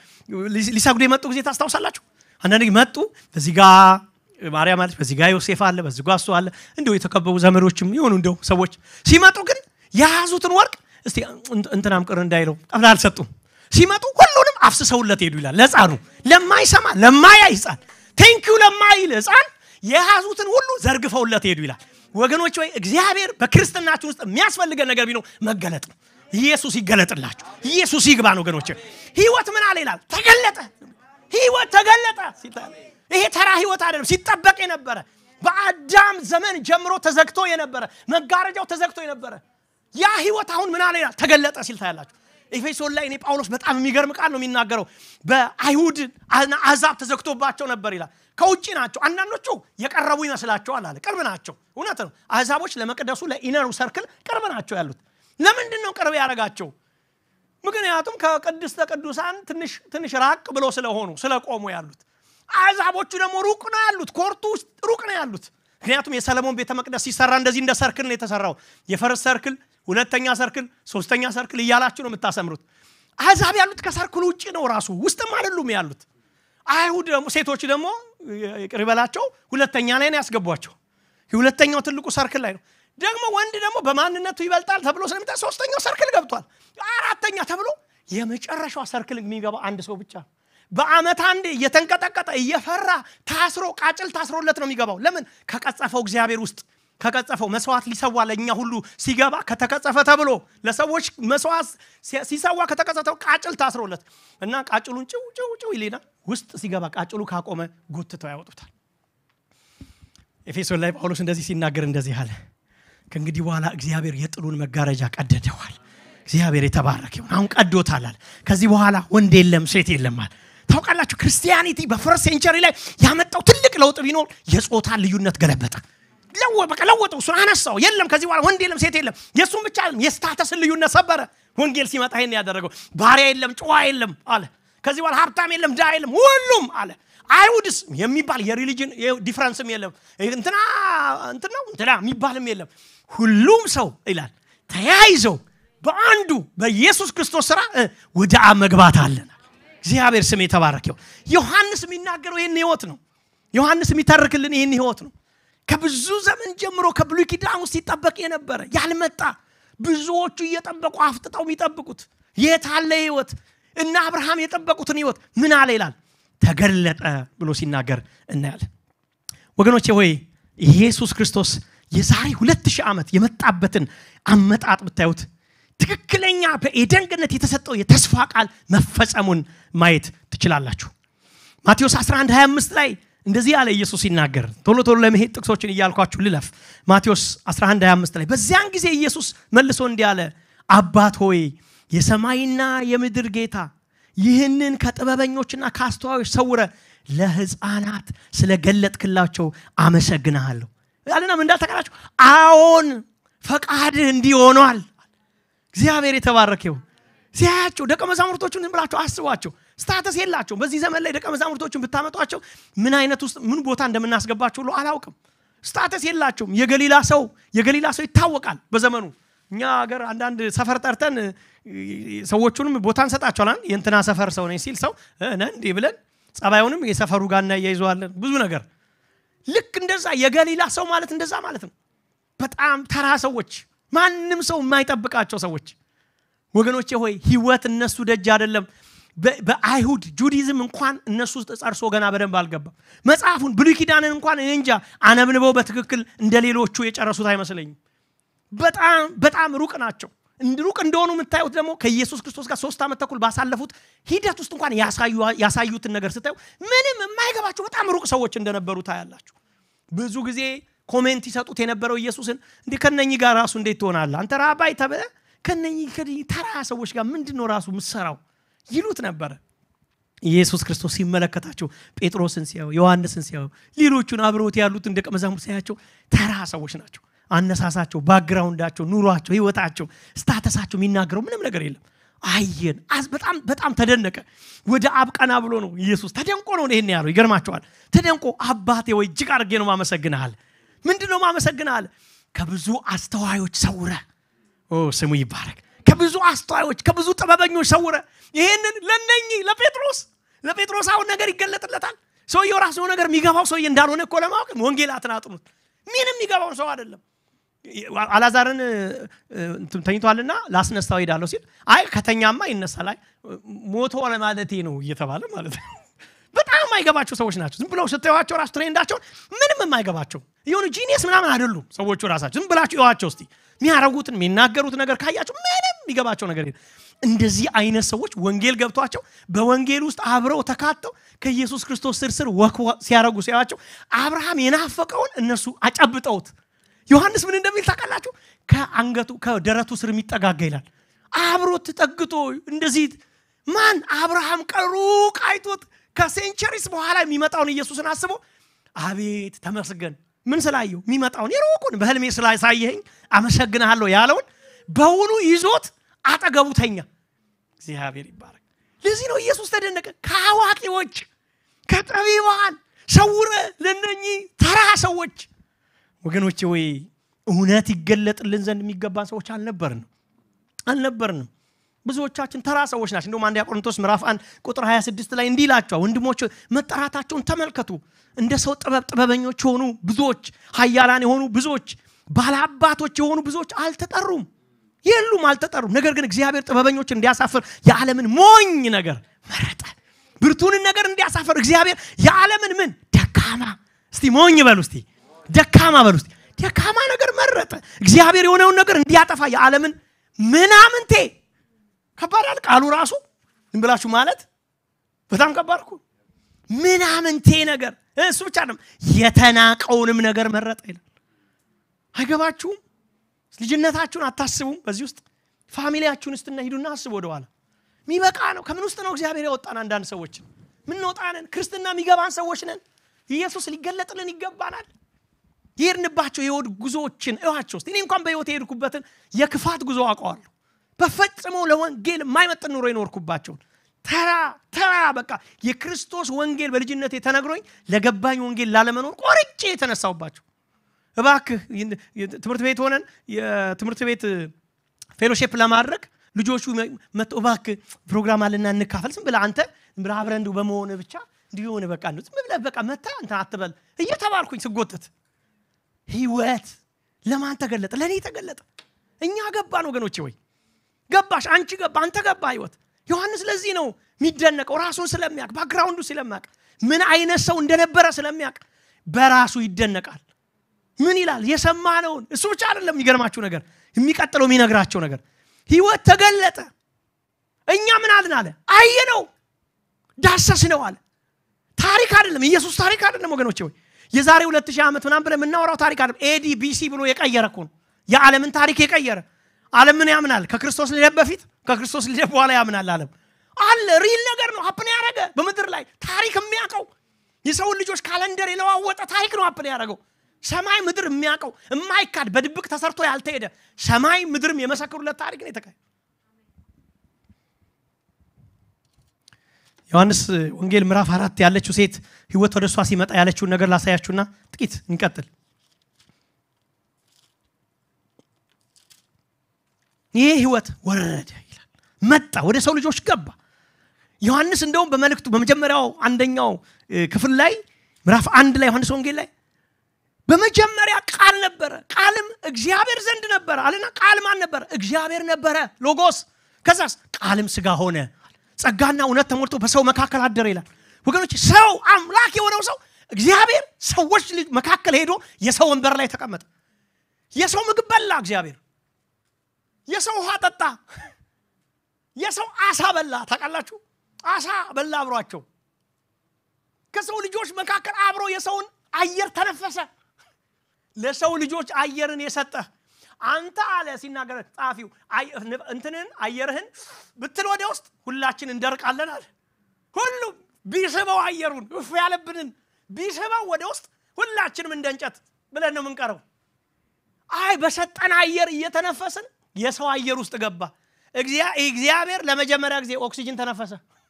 ሊሰግዱ የመጡ ጊዜ ታስታውሳላችሁ አንዳንዴ መጡ በዚህ ጋር ማርያም አለች በዚህ ጋር ዮሴፍ አለ በዚህ ጋር እሱ አለ እንደው የተከበቡ ዘመዶችም ይሆኑ እንደው ሰዎች ሲመጡ ግን ያዙትን ወርቅ እስቲ እንትናም ቅር እንዳይለው ቀብላ አልሰጡም ሲመጡ ሁሉንም አፍስሰውለት ሄዱ ይላል ለጻኑ ለማይሰማ ለማያይ ሕፃን ቴንኪው ለማይል ሕፃን የያዙትን ሁሉ ዘርግፈውለት ሄዱ ይላል ወገኖች ወይ እግዚአብሔር በክርስትናችን ውስጥ የሚያስፈልገን ነገር ቢኖር መገለጥ ነው ኢየሱስ ይገለጥላችሁ ኢየሱስ ይግባን ወገኖች ሕይወት ምን አለ ይላል ተገለጠ ሕይወት ተገለጠ ሲታል ይሄ ተራ ሕይወት አይደለም ሲጠበቅ የነበረ በአዳም ዘመን ጀምሮ ተዘግቶ የነበረ መጋረጃው ተዘግቶ የነበረ ያ ሕይወት አሁን ምን አለ ይላል ተገለጠ ሲል ታያላችሁ ኤፌሶን ላይ እኔ ጳውሎስ በጣም የሚገርም ቃል ነው የሚናገረው በአይሁድ አሕዛብ ተዘግቶባቸው ነበር ይላል ከውጪ ናቸው አንዳንዶቹ የቀረቡ ይመስላቸዋል አለ ቅርብ ናቸው እውነት ነው አሕዛቦች ለመቅደሱ ለኢነሩ ሰርክል ቅርብ ናቸው ያሉት ለምንድን ነው ቅርብ ያረጋቸው ምክንያቱም ከቅድስተ ቅዱሳን ትንሽ ራቅ ብሎ ስለቆሙ ያሉት አሕዛቦቹ ደግሞ ሩቅ ነው ያሉት ኮርቱ ሩቅ ነው ያሉት ምክንያቱም የሰለሞን ቤተ መቅደስ ሲሰራ እንደዚህ እንደ ሰርክል ነው የተሰራው የፈርስ ሰርክል ሁለተኛ ሰርክል ሶስተኛ ሰርክል ይያላችሁ ነው የምታሰምሩት አሕዛብ ያሉት ከሰርክሉ ውጪ ነው ራሱ ውስጥም አይደሉም ያሉት አይሁድ ደግሞ ሴቶች ደግሞ ይቀርበላቸው ሁለተኛ ላይ ነው ያስገቧቸው ሁለተኛው ትልቁ ሰርክል ላይ ነው ደግሞ ወንድ ደግሞ በማንነቱ ይበልጣል ተብሎ ስለሚታ ሶስተኛው ሰርክል ገብቷል አራተኛ ተብሎ የመጨረሻው ሰርክል የሚገባ አንድ ሰው ብቻ በአመት አንዴ እየተንቀጠቀጠ እየፈራ ታስሮ ቃጭል ታስሮለት ነው የሚገባው ለምን ከቀጸፈው እግዚአብሔር ውስጥ ከቀጸፈው መስዋዕት ሊሰዋ ለኛ ሁሉ ሲገባ ከተቀጸፈ ተብሎ ለሰዎች መስዋዕት ሲሰዋ ከተቀጸፈው ቃጭል ታስሮለት እና ቃጭሉን ጭው ይልና ውስጥ ሲገባ ቃጭሉ ካቆመ ጎትተው ያወጡታል። ኤፌሶን ላይ ጳውሎስ እንደዚህ ሲናገር እንደዚህ አለ ከእንግዲህ በኋላ እግዚአብሔር የጥሉን መጋረጃ ቀደደዋል። እግዚአብሔር የተባረከ ይሁን። አሁን ቀዶታል። ከዚህ በኋላ ወንድ የለም ሴት የለም ማለት ታውቃላችሁ። ክርስቲያኒቲ በፈርስት ሴንቸሪ ላይ ያመጣው ትልቅ ለውጥ ቢኖር የጾታ ልዩነት ገለበጠ። ለወጠው እሱን አነሳው። የለም ከዚህ በኋላ ወንድ የለም ሴት የለም። የሱም ብቻ የስታተስ ልዩነት ሰበረ። ወንጌል ሲመጣ ይሄን ያደረገው ባሪያ የለም ጨዋ የለም አለ። ከዚህ በኋላ ሀብታም የለም ድሃ የለም ሁሉም አለ። አይሁድስ የሚባል የሪሊጅን ዲፈረንስም የለም። እንትና የሚባልም የለም። ሁሉም ሰው ይላል ተያይዘው በአንዱ በኢየሱስ ክርስቶስ ሥራ ወደ አብ መግባት አለን። እግዚአብሔር ስም የተባረከ ይሁን። ዮሐንስ የሚናገረው ይሄን ሕይወት ነው። ዮሐንስ የሚተርክልን ይሄን ሕይወት ነው። ከብዙ ዘመን ጀምሮ ከብሉይ ኪዳን ውስጥ ይጠበቅ የነበረ ያልመጣ ብዙዎቹ እየጠበቁ አፍጥጠው የሚጠብቁት የታለ ሕይወት እና አብርሃም የጠበቁትን ሕይወት ምን አለ ይላል ተገለጠ ብሎ ሲናገር እናያለን። ወገኖቼ ሆይ ኢየሱስ ክርስቶስ የዛሬ 2000 ዓመት የመጣበትን አመጣጥ ብታዩት ትክክለኛ በኤደን ገነት የተሰጠው የተስፋ ቃል መፈጸሙን ማየት ትችላላችሁ። ማቴዎስ 11:25 ላይ እንደዚህ ያለ ኢየሱስ ሲናገር ቶሎ ለመሄድ ጥቅሶችን ይያልኳችሁ ልለፍ። ማቴዎስ 11:25 ላይ በዚያን ጊዜ ኢየሱስ መልሶ እንዲህ አለ አባት ሆይ የሰማይና የምድር ጌታ ይህንን ከጥበበኞችና ከአስተዋዮች ሰውረ ለሕፃናት ስለገለጥክላቸው አመሰግናለሁ ያለና ምን እንዳልተቀራችሁ አዎን ፈቃድህ እንዲሆኗል። እግዚአብሔር የተባረከ ይሁን። ሲያያቸው ደቀ መዛሙርቶቹን ብላችሁ አስቧቸው። ስታተስ የላቸው። በዚህ ዘመን ላይ ደቀ መዛሙርቶቹን ብታመጧቸው ምን አይነት ውስጥ ምን ቦታ እንደምናስገባቸው ሁሉ አላውቅም። ስታተስ የላቸውም። የገሊላ ሰው ይታወቃል በዘመኑ። እኛ ሀገር አንዳንድ ሰፈር ጠርተን ሰዎቹንም ቦታ እንሰጣቸዋለን። የእንትና ሰፈር ሰው ነኝ ሲል ሰው እንዴ ብለን ጸባዩንም የሰፈሩ ጋር እናያይዘዋለን ብዙ ነገር። ልክ እንደዛ የገሊላ ሰው ማለት እንደዛ ማለት ነው። በጣም ተራ ሰዎች፣ ማንም ሰው የማይጠብቃቸው ሰዎች። ወገኖቼ ሆይ ሕይወት እነሱ ደጅ አይደለም። በአይሁድ ጁዲዝም እንኳን እነሱ ውስጥ ጸርሶ ገና በደንብ አልገባም። መጽሐፉን ብሉይ ኪዳንን እንኳን እንጃ አነብንበው በትክክል እንደሌሎቹ የጨረሱት አይመስለኝም። በጣም ሩቅ ናቸው። ሩቅ እንደሆኑ የምታዩት ደግሞ ከኢየሱስ ክርስቶስ ጋር 3 ዓመት ተኩል ባሳለፉት ሂደት ውስጥ እንኳን ያሳዩትን ነገር ስታዩ ምንም የማይገባቸው በጣም ሩቅ ሰዎች እንደነበሩ ታያላችሁ። ብዙ ጊዜ ኮሜንት ይሰጡት የነበረው ኢየሱስን እንዴ ከነኚህ ጋር ራሱ እንዴት ትሆናለህ አንተ ራባይ ተብለ ከነኚህ ተራ ሰዎች ጋር ምንድነው ራሱ ምሰራው ይሉት ነበር። ኢየሱስ ክርስቶስ ሲመለከታቸው ጴጥሮስን ሲያዩ ዮሐንስን ሲያዩ ሌሎቹን አብረውት ያሉትን ደቀ መዛሙርት ሲያያቸው ተራ ሰዎች ናቸው። አነሳሳቸው፣ ባክግራውንዳቸው፣ ኑሯቸው፣ ህይወታቸው፣ ስታተሳቸው የሚናገረው ምንም ነገር የለም። አየን በጣም ተደነቀ። ወደ አብ ቀና ብሎ ነው ኢየሱስ ተደንቆ ነው ይሄን ያለው። ይገርማቸዋል። ተደንቆ አባቴ ወይ እጅግ አድርጌ ነው ማመሰግናለሁ። ምንድነው ማመሰግናለሁ? ከብዙ አስተዋዮች ሰውረ ስሙ ይባረክ። ከብዙ አስተዋዮች ከብዙ ጥበበኞች ሰውረ ይሄንን ለነኚህ ለጴጥሮስ አሁን ነገር ይገለጥለታል። ሰውየው ራሱ ነገር የሚገባው ሰውዬ እንዳልሆነ እኮ ለማወቅ ወንጌላትን አጥኑት። ምንም የሚገባው ሰው አይደለም። አላዛርን ተኝቷልና ላስነሳው ሄዳለሁ ሲል አይ ከተኛማ ይነሳል አይ ሞቶ ለማለቴ ነው እየተባለ ማለት ነው። በጣም የማይገባቸው ሰዎች ናቸው። ዝም ብለው ስተዋቸው ራስ ትሬንዳቸው ምንም የማይገባቸው የሆኑ ጂኒየስ ምናምን አይደሉም ሰዎቹ ራሳቸው። ዝም ብላችሁ ይዋቸው እስቲ የሚያረጉትን የሚናገሩት ነገር ካያቸው ምንም የሚገባቸው ነገር የለም። እንደዚህ አይነት ሰዎች ወንጌል ገብቷቸው በወንጌል ውስጥ አብረው ተካተው ከኢየሱስ ክርስቶስ ስር ወክ ሲያረጉ ሲያዋቸው አብርሃም የናፈቀውን እነሱ አጨብጠውት ዮሐንስ ምን እንደሚል ታውቃላችሁ? ከአንገቱ ከደረቱ ስር የሚጠጋጋ ይላል። አብሮት ተጠግቶ እንደዚህ ማን አብርሃም ቀሩቅ አይቶት ከሴንቸሪስ በኋላ የሚመጣውን ኢየሱስን አስቦ አቤት ተመስገን ምን ስላየው የሚመጣውን የሩቁን በህልሜ ስላሳየኝ አመሰግናለሁ ያለውን በውኑ ይዞት አጠገቡተኛ። እግዚአብሔር ይባረክ። ለዚህ ነው ኢየሱስ ተደነቀ። ከአዋቂዎች ከጠቢባን ሰውረ ለነኚህ ተራ ሰዎች ወገኖቼ ወይ እውነት ይገለጥልን ዘንድ የሚገባን ሰዎች አልነበርንም። ብዙዎቻችን ተራ ሰዎች ናቸው። እንደውም አንደኛ ቆሮንቶስ ምዕራፍ 1 ቁጥር 26 ላይ እንዲህ ይላቸዋል፣ ወንድሞች መጠራታቸውን ተመልከቱ። እንደ ሰው ጥበበኞች የሆኑ ብዙዎች፣ ኃያላን የሆኑ ብዙዎች፣ ባለአባቶች የሆኑ ብዙዎች አልተጠሩም። ነገር ግን እግዚአብሔር ጥበበኞችን እንዲያሳፍር የዓለምን ሞኝ ነገር መረጠ። ብርቱን ነገር እንዲያሳፍር እግዚአብሔር የዓለምን ምን ደካማ እስቲ ሞኝ በሉ እስቲ ደካማ በሉ እስቲ ደካማ ነገር መረጠ እግዚአብሔር የሆነውን ነገር እንዲያጠፋ የዓለምን ምናምንቴ ከባድ ቃሉ ራሱ እንብላችሁ ማለት በጣም ከባድ እኮ ምናምንቴ ነገር እሱ ብቻ አይደለም የተናቀውንም ነገር መረጠ ይላል አይገባችሁም ልጅነታችሁን አታስቡም በዚህ ውስጥ ፋሚሊያችሁን እስትና ሂዱና አስቡ ወደኋላ ሚበቃ ነው ከምን ውስጥ ነው እግዚአብሔር ያወጣን አንዳንድ ሰዎች ምን ወጣነን ክርስትና የሚገባን ሰዎች ነን ኢየሱስ ሊገለጥልን ይገባናል ይርንባቸው የወድ ጉዞዎችን እዋቸው እኔ እንኳን በህይወት የሄድኩበትን የክፋት ጉዞ አውቀዋለሁ በፈጽሞ ለወንጌል የማይመጥን ኑሮ ይኖርኩባቸው ተራ በቃ የክርስቶስ ወንጌል በልጅነቴ ተነግሮኝ ለገባኝ ወንጌል ላለመኖር ቆርጬ የተነሳውባቸው እባክህ ትምህርት ቤት ሆነን የትምህርት ቤት ፌሎሺፕ ለማድረግ ልጆቹ መጥተው እባክህ ፕሮግራም አለና እንካፈል ዝም ብለህ አንተ ብራብረንዱ በመሆን ብቻ እንዲሆነ በቃ ነው ዝም ብለህ በቃ መጣ አንተ አትበል እየተባልኩኝ ስጎተት ሕይወት ለማን ተገለጠ ለኔ ተገለጠ እኛ ገባን ወገኖቼ ወይ ገባሽ አንቺ ገባ አንተ ገባ ሕይወት ዮሐንስ ለዚህ ነው የሚደነቀው ራሱን ስለሚያቅ ባክግራውንዱ ስለሚያቅ ምን አይነት ሰው እንደነበረ ስለሚያቅ በራሱ ይደነቃል ምን ይላል የሰማነውን እሱ ብቻ አይደለም የሚገርማችሁ ነገር የሚቀጥለው የሚነግራቸው ነገር ሕይወት ተገለጠ እኛ ምን አልን አለ አየነው ዳሰስነው አለ ታሪክ አይደለም ኢየሱስ ታሪክ አይደለም ወገኖቼ ወይ የዛሬ 2000 ዓመት ምናምን ብለን የምናወራው ታሪክ አይደለም ኤዲ ቢሲ ብሎ የቀየረ እኮ ነው የዓለምን ታሪክ የቀየረ ዓለም ምን ያምናል ከክርስቶስ ልደት በፊት ከክርስቶስ ልደት በኋላ ያምናል ዓለም አለ ሪል ነገር ነው ሀፕን ያረገ በመድር ላይ ታሪክ የሚያቀው የሰው ልጆች ካሌንደር የለዋወጠ ታሪክ ነው ሀፕን ያረገው ሰማይ ምድር የሚያቀው የማይካድ በድብቅ ተሰርቶ ያልተሄደ ሰማይ ምድርም የመሰከሩለት ታሪክ ነው የተካሄደ ዮሐንስ ወንጌል ምዕራፍ 4 ያለችው ሴት ሕይወት ወደሷ ሲመጣ ያለችው ነገር ላሳያችሁና ጥቂት እንቀጥል ይሄ ሕይወት ወረደ ይላል መጣ ወደ ሰው ልጆች ገባ ዮሐንስ እንደውም በመልእክቱ በመጀመሪያው አንደኛው ክፍል ላይ ምዕራፍ 1 ላይ ዮሐንስ ወንጌል ላይ በመጀመሪያ ቃል ነበረ ቃልም እግዚአብሔር ዘንድ ነበረ አለና ቃል ማን ነበረ እግዚአብሔር ነበረ ሎጎስ ከዛስ ቃልም ሥጋ ሆነ ጸጋና እውነት ተሞልቶ በሰው መካከል አደረ ይላል ወገኖች ሰው አምላክ የሆነው ሰው እግዚአብሔር ሰዎች መካከል ሄዶ የሰው ወንበር ላይ ተቀመጠ የሰው ምግብ በላ እግዚአብሔር የሰው ውሃ ጠጣ የሰው አሳ በላ ታውቃላችሁ አሳ በላ አብሯቸው ከሰው ልጆች መካከል አብሮ የሰውን አየር ተነፈሰ ለሰው ልጆች አየርን የሰጠ አንተ አለ ሲናገር ጻፊው እንትንን አየርህን ብትል ወደ ውስጥ ሁላችን እንደርቃለን አለ ሁሉ ቢስበው አየሩን እፍ ያለብንን ቢስበው ወደ ውስጥ ሁላችንም እንደንጨት ብለን ነው የምንቀረው አይ በሰጠን አየር እየተነፈስን የሰው አየር ውስጥ ገባ እግዚአብሔር ለመጀመሪያ ጊዜ ኦክሲጅን ተነፈሰ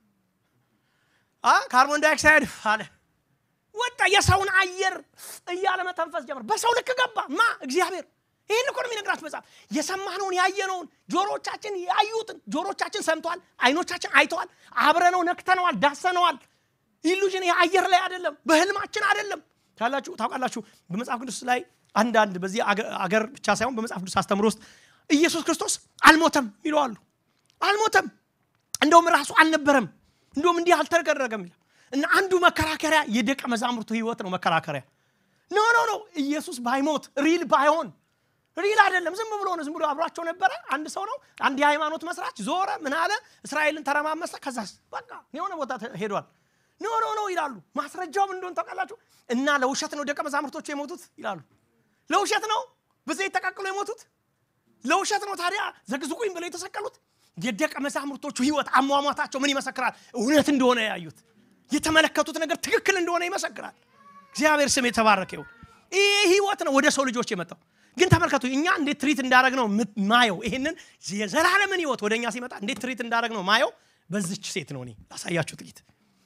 ካርቦን ዳይኦክሳይድ አለ ወጣ የሰውን አየር እያለ መተንፈስ ጀመረ በሰው ልክ ገባ ማ እግዚአብሔር ይሄን እኮ ነው የሚነግራችሁ መጽሐፍ የሰማነውን ያየነውን ጆሮቻችን ያዩትን ጆሮቻችን ሰምተዋል አይኖቻችን አይተዋል አብረነው ነክተነዋል ዳሰነዋል ኢሉዥን የአየር ላይ አይደለም በህልማችን አይደለም ታውቃላችሁ በመጽሐፍ ቅዱስ ላይ አንዳንድ በዚህ አገር ብቻ ሳይሆን በመጽሐፍ ቅዱስ አስተምሮ ውስጥ ኢየሱስ ክርስቶስ አልሞተም ይላሉ አልሞተም እንደውም ራሱ አልነበረም እንደውም እንዲህ አልተገረገም ይላል እና አንዱ መከራከሪያ የደቀ መዛሙርቱ ሕይወት ነው መከራከሪያ ኖ ኢየሱስ ባይሞት ሪል ባይሆን ሪል አይደለም ዝም ብሎ አብሯቸው ነበር አንድ ሰው ነው አንድ የሃይማኖት መስራች ዞረ ምን አለ እስራኤልን ተረማመሰ ከዛስ በቃ የሆነ ቦታ ሄዷል ኖ ይላሉ ማስረጃው ምን እንደሆነ ታውቃላችሁ እና ለውሸት ነው ደቀ መዛሙርቶቹ የሞቱት ይላሉ ለውሸት ነው በዘይት ተቀቅሎ የሞቱት ለውሸት ነው ታዲያ ዘግዝቁኝ ብለው የተሰቀሉት የደቀ መዛሙርቶቹ ሕይወት አሟሟታቸው ምን ይመሰክራል እውነት እንደሆነ ያዩት የተመለከቱት ነገር ትክክል እንደሆነ ይመሰክራል እግዚአብሔር ስም የተባረከ ይሁን ይሄ ሕይወት ነው ወደ ሰው ልጆች የመጣው ግን ተመልከቱ እኛ እንዴት ትሪት እንዳረግ ነው ማየው ይሄንን የዘላለምን ሕይወት ወደኛ ሲመጣ እንዴት ትሪት እንዳረግ ነው ማየው በዚች ሴት ነው እኔ ላሳያችሁ ጥቂት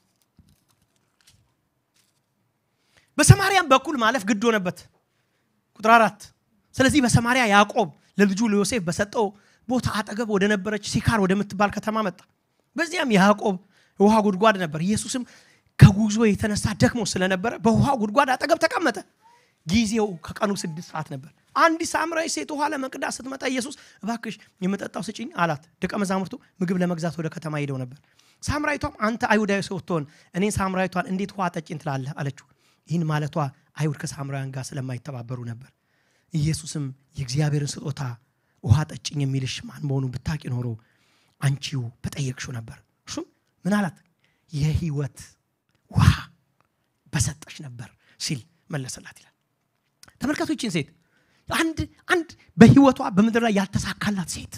በሰማርያም በኩል ማለፍ ግድ ሆነበት ቁጥር 4 ስለዚህ በሰማርያ ያዕቆብ ለልጁ ለዮሴፍ በሰጠው ቦታ አጠገብ ወደ ነበረች ሲካር ወደ ምትባል ከተማ መጣ በዚያም ያዕቆብ ውሃ ጉድጓድ ነበር ኢየሱስም ከጉዞ የተነሳ ደክሞ ስለነበረ በውሃ ጉድጓድ አጠገብ ተቀመጠ ጊዜው ከቀኑ 6 ሰዓት ነበር አንድ ሳምራዊ ሴት ውሃ ለመቅዳት ስትመጣ ኢየሱስ እባክሽ የመጠጣው ስጪኝ አላት ደቀ መዛሙርቱ ምግብ ለመግዛት ወደ ከተማ ሄደው ነበር ሳምራዊቷም አንተ አይሁዳዊ ሰው ትሆን እኔን ሳምራዊቷን እንዴት ውሃ ጠጪኝ ትላለህ አለችው ይህን ማለቷ አይሁድ ከሳምራውያን ጋር ስለማይተባበሩ ነበር ኢየሱስም የእግዚአብሔርን ስጦታ ውሃ ጠጭኝ የሚልሽ ማን መሆኑን ብታቂ ኖሮ አንቺው በጠየቅሽው ነበር እሱም ምን አላት የሕይወት ውሃ በሰጠሽ ነበር ሲል መለሰላት ይላል ተመልከቱ ይህችን ሴት አንድ በሕይወቷ በምድር ላይ ያልተሳካላት ሴት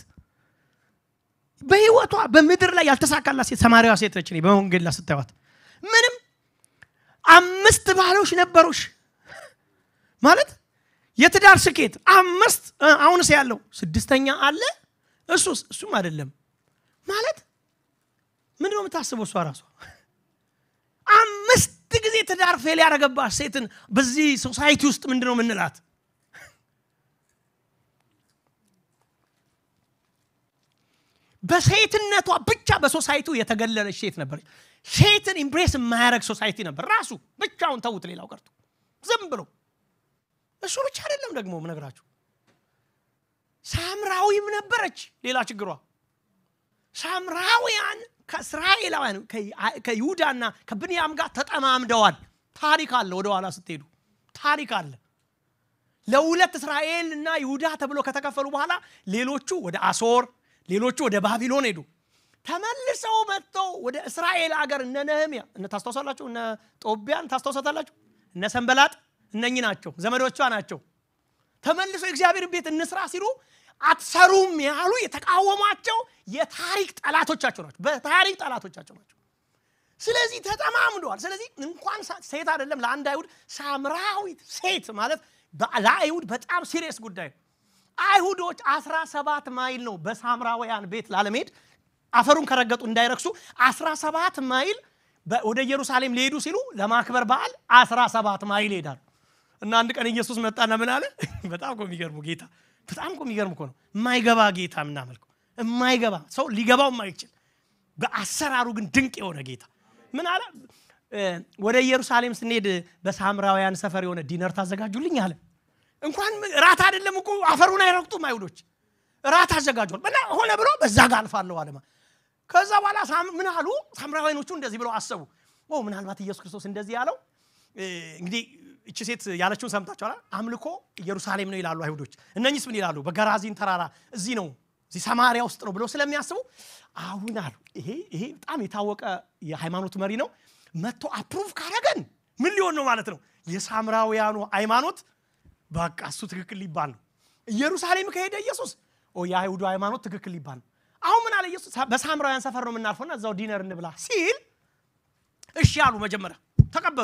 በሕይወቷ በምድር ላይ ያልተሳካላት ሴት ሰማርያዋ ሴት ነች በወንጌል ላይ ስታዩት ምንም 5 ባሎች ነበሩሽ ማለት የትዳር ስኬት 5 አሁንስ ያለው 6ኛ አለ እሱም አይደለም ማለት ምንድነው የምታስበው እሷ ራሷ 5 ጊዜ ትዳር ፌል ያረጋባት ሴትን በዚህ ሶሳይቲ ውስጥ ምንድነው ምንላት በሴትነቷ ብቻ በሶሳይቲው የተገለለች ሴት ነበረች ሴትን ኢምፕሬስ የማያረግ ሶሳይቲ ነበር ራሱ ብቻውን ተውት ሌላው ቀርቶ ዝም ብሎ እሱ ብቻ አይደለም ደግሞ ምነግራችሁ ሳምራዊም ነበረች ሌላ ችግሯ ሳምራውያን ከእስራኤላውያን ከይሁዳና ከብንያም ጋር ተጠማምደዋል ታሪክ አለ ወደ ኋላ ስትሄዱ ታሪክ አለ ለሁለት እስራኤልና ይሁዳ ተብሎ ከተከፈሉ በኋላ ሌሎቹ ወደ አሶር ሌሎቹ ወደ ባቢሎን ሄዱ ተመልሰው መጥተው ወደ እስራኤል ሀገር እነ ነህምያ እነ ታስተውሳላችሁ እነ ጦቢያን ታስተውሳታላችሁ እነ ሰንበላጥ እነኚህ ናቸው ዘመዶቿ ናቸው ተመልሰው እግዚአብሔር ቤት እንስራ ሲሉ አትሰሩም ያሉ የተቃወሟቸው የታሪክ ጠላቶቻቸው ናቸው በታሪክ ጠላቶቻቸው ናቸው ስለዚህ ተጠማምደዋል ስለዚህ እንኳን ሴት አይደለም ለአንድ አይሁድ ሳምራዊት ሴት ማለት ለአይሁድ በጣም ሲሪየስ ጉዳይ አይሁዶች 17 ማይል ነው በሳምራውያን ቤት ላለመሄድ አፈሩን ከረገጡ እንዳይረክሱ 17 ማይል ወደ ኢየሩሳሌም ሊሄዱ ሲሉ ለማክበር በዓል 17 ማይል ሄዳሉ እና አንድ ቀን ኢየሱስ መጣና ምን አለ በጣም የሚገርም ጌታ በጣም የሚገርም ነው የማይገባ ጌታ ምናመልከው የማይገባ ሰው ሊገባው የማይችል በአሰራሩ ግን ድንቅ የሆነ ጌታ ምን አለ ወደ ኢየሩሳሌም ስንሄድ በሳምራውያን ሰፈር የሆነ ዲነር ታዘጋጁልኝ አለ እንኳን ራት አይደለም እኮ አፈሩን አይረግጡም አይሁዶች ራት አዘጋጁል በላ ሆነ ብሎ በዛ ጋር አልፋለሁ አለማ ከዛ በኋላ ምን አሉ ሳምራውያኖቹ እንደዚህ ብለው አሰቡ ምናልባት ኢየሱስ ክርስቶስ እንደዚህ ያለው እንግዲህ እቺ ሴት ያለችውን ሰምታችኋል አምልኮ ኢየሩሳሌም ነው ይላሉ አይሁዶች እነኚህስ ምን ይላሉ በገራዚን ተራራ እዚህ ነው እዚህ ሰማሪያ ውስጥ ነው ብለው ስለሚያስቡ አሁን አሉ ይሄ በጣም የታወቀ የሃይማኖት መሪ ነው መጥቶ አፕሩቭ ካረገን ምን ሊሆን ነው ማለት ነው የሳምራውያኑ ሃይማኖት በቃ እሱ ትክክል ሊባል ነው ኢየሩሳሌም ከሄደ ኢየሱስ የአይሁዱ ሃይማኖት ትክክል ሊባል ነው አሁን ምን አለ ኢየሱስ በሳምራውያን ሰፈር ነው የምናልፈውና እዛው ዲነር እንብላ ሲል እሺ አሉ መጀመሪያ ተቀበሉ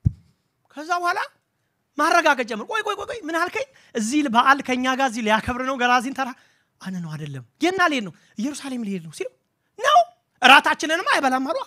ከዛ በኋላ ማረጋገጥ ጀመሩ ቆይ ምን አልከኝ እዚህ በዓል ከኛ ጋር እዚህ ሊያከብር ነው ገራዚን ተራ ነው አይደለም የና ሊሄድ ነው ኢየሩሳሌም ሊሄድ ነው ሲሉ ነው ራታችንንም አይበላም አሉ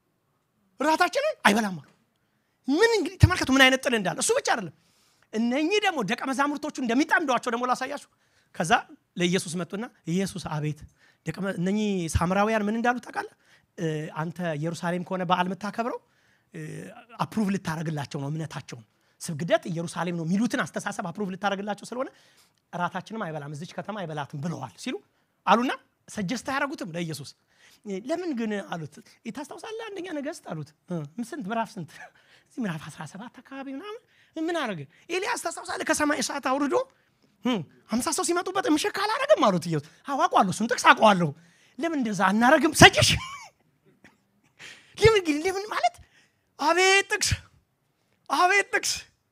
ራታችንን አይበላም አሉ ምን እንግዲህ ተመልከቱ ምን አይነት ጥል እንዳለ እሱ ብቻ አይደለም እነኚህ ደግሞ ደቀ መዛሙርቶቹ እንደሚጣምዷቸው ደግሞ ላሳያችሁ ከዛ ለኢየሱስ መጡና ኢየሱስ አቤት እነኚህ ሳምራውያን ምን እንዳሉ ታውቃለህ አንተ ኢየሩሳሌም ከሆነ በዓል መታከብረው አፕሩቭ ልታረግላቸው ነው እምነታቸው ስግደት ኢየሩሳሌም ነው ሚሉትን አስተሳሰብ አፕሩቭ ልታረግላቸው ስለሆነ ራታችንም አይበላም እዚች ከተማ አይበላትም ብለዋል ሲሉ አሉና ሰጀስት ያደረጉትም ለኢየሱስ ለምን ግን አሉት ታስተውሳለህ አንደኛ ነገሥት አሉት ስንት ምዕራፍ ስንት እዚህ ምዕራፍ 17 አካባቢ ምን አረገ ኤልያስ ታስተውሳለህ ከሰማይ እሳት አውርዶ 50 ሰው ሲመጡበት ምሽክ አላረገም አሉት ኢየሱስ አዋቋለሁ እሱን ጥቅስ አውቀዋለሁ ለምን እንደዛ አናረግም ሰጀሽ ለምን ማለት አቤት ጥቅስ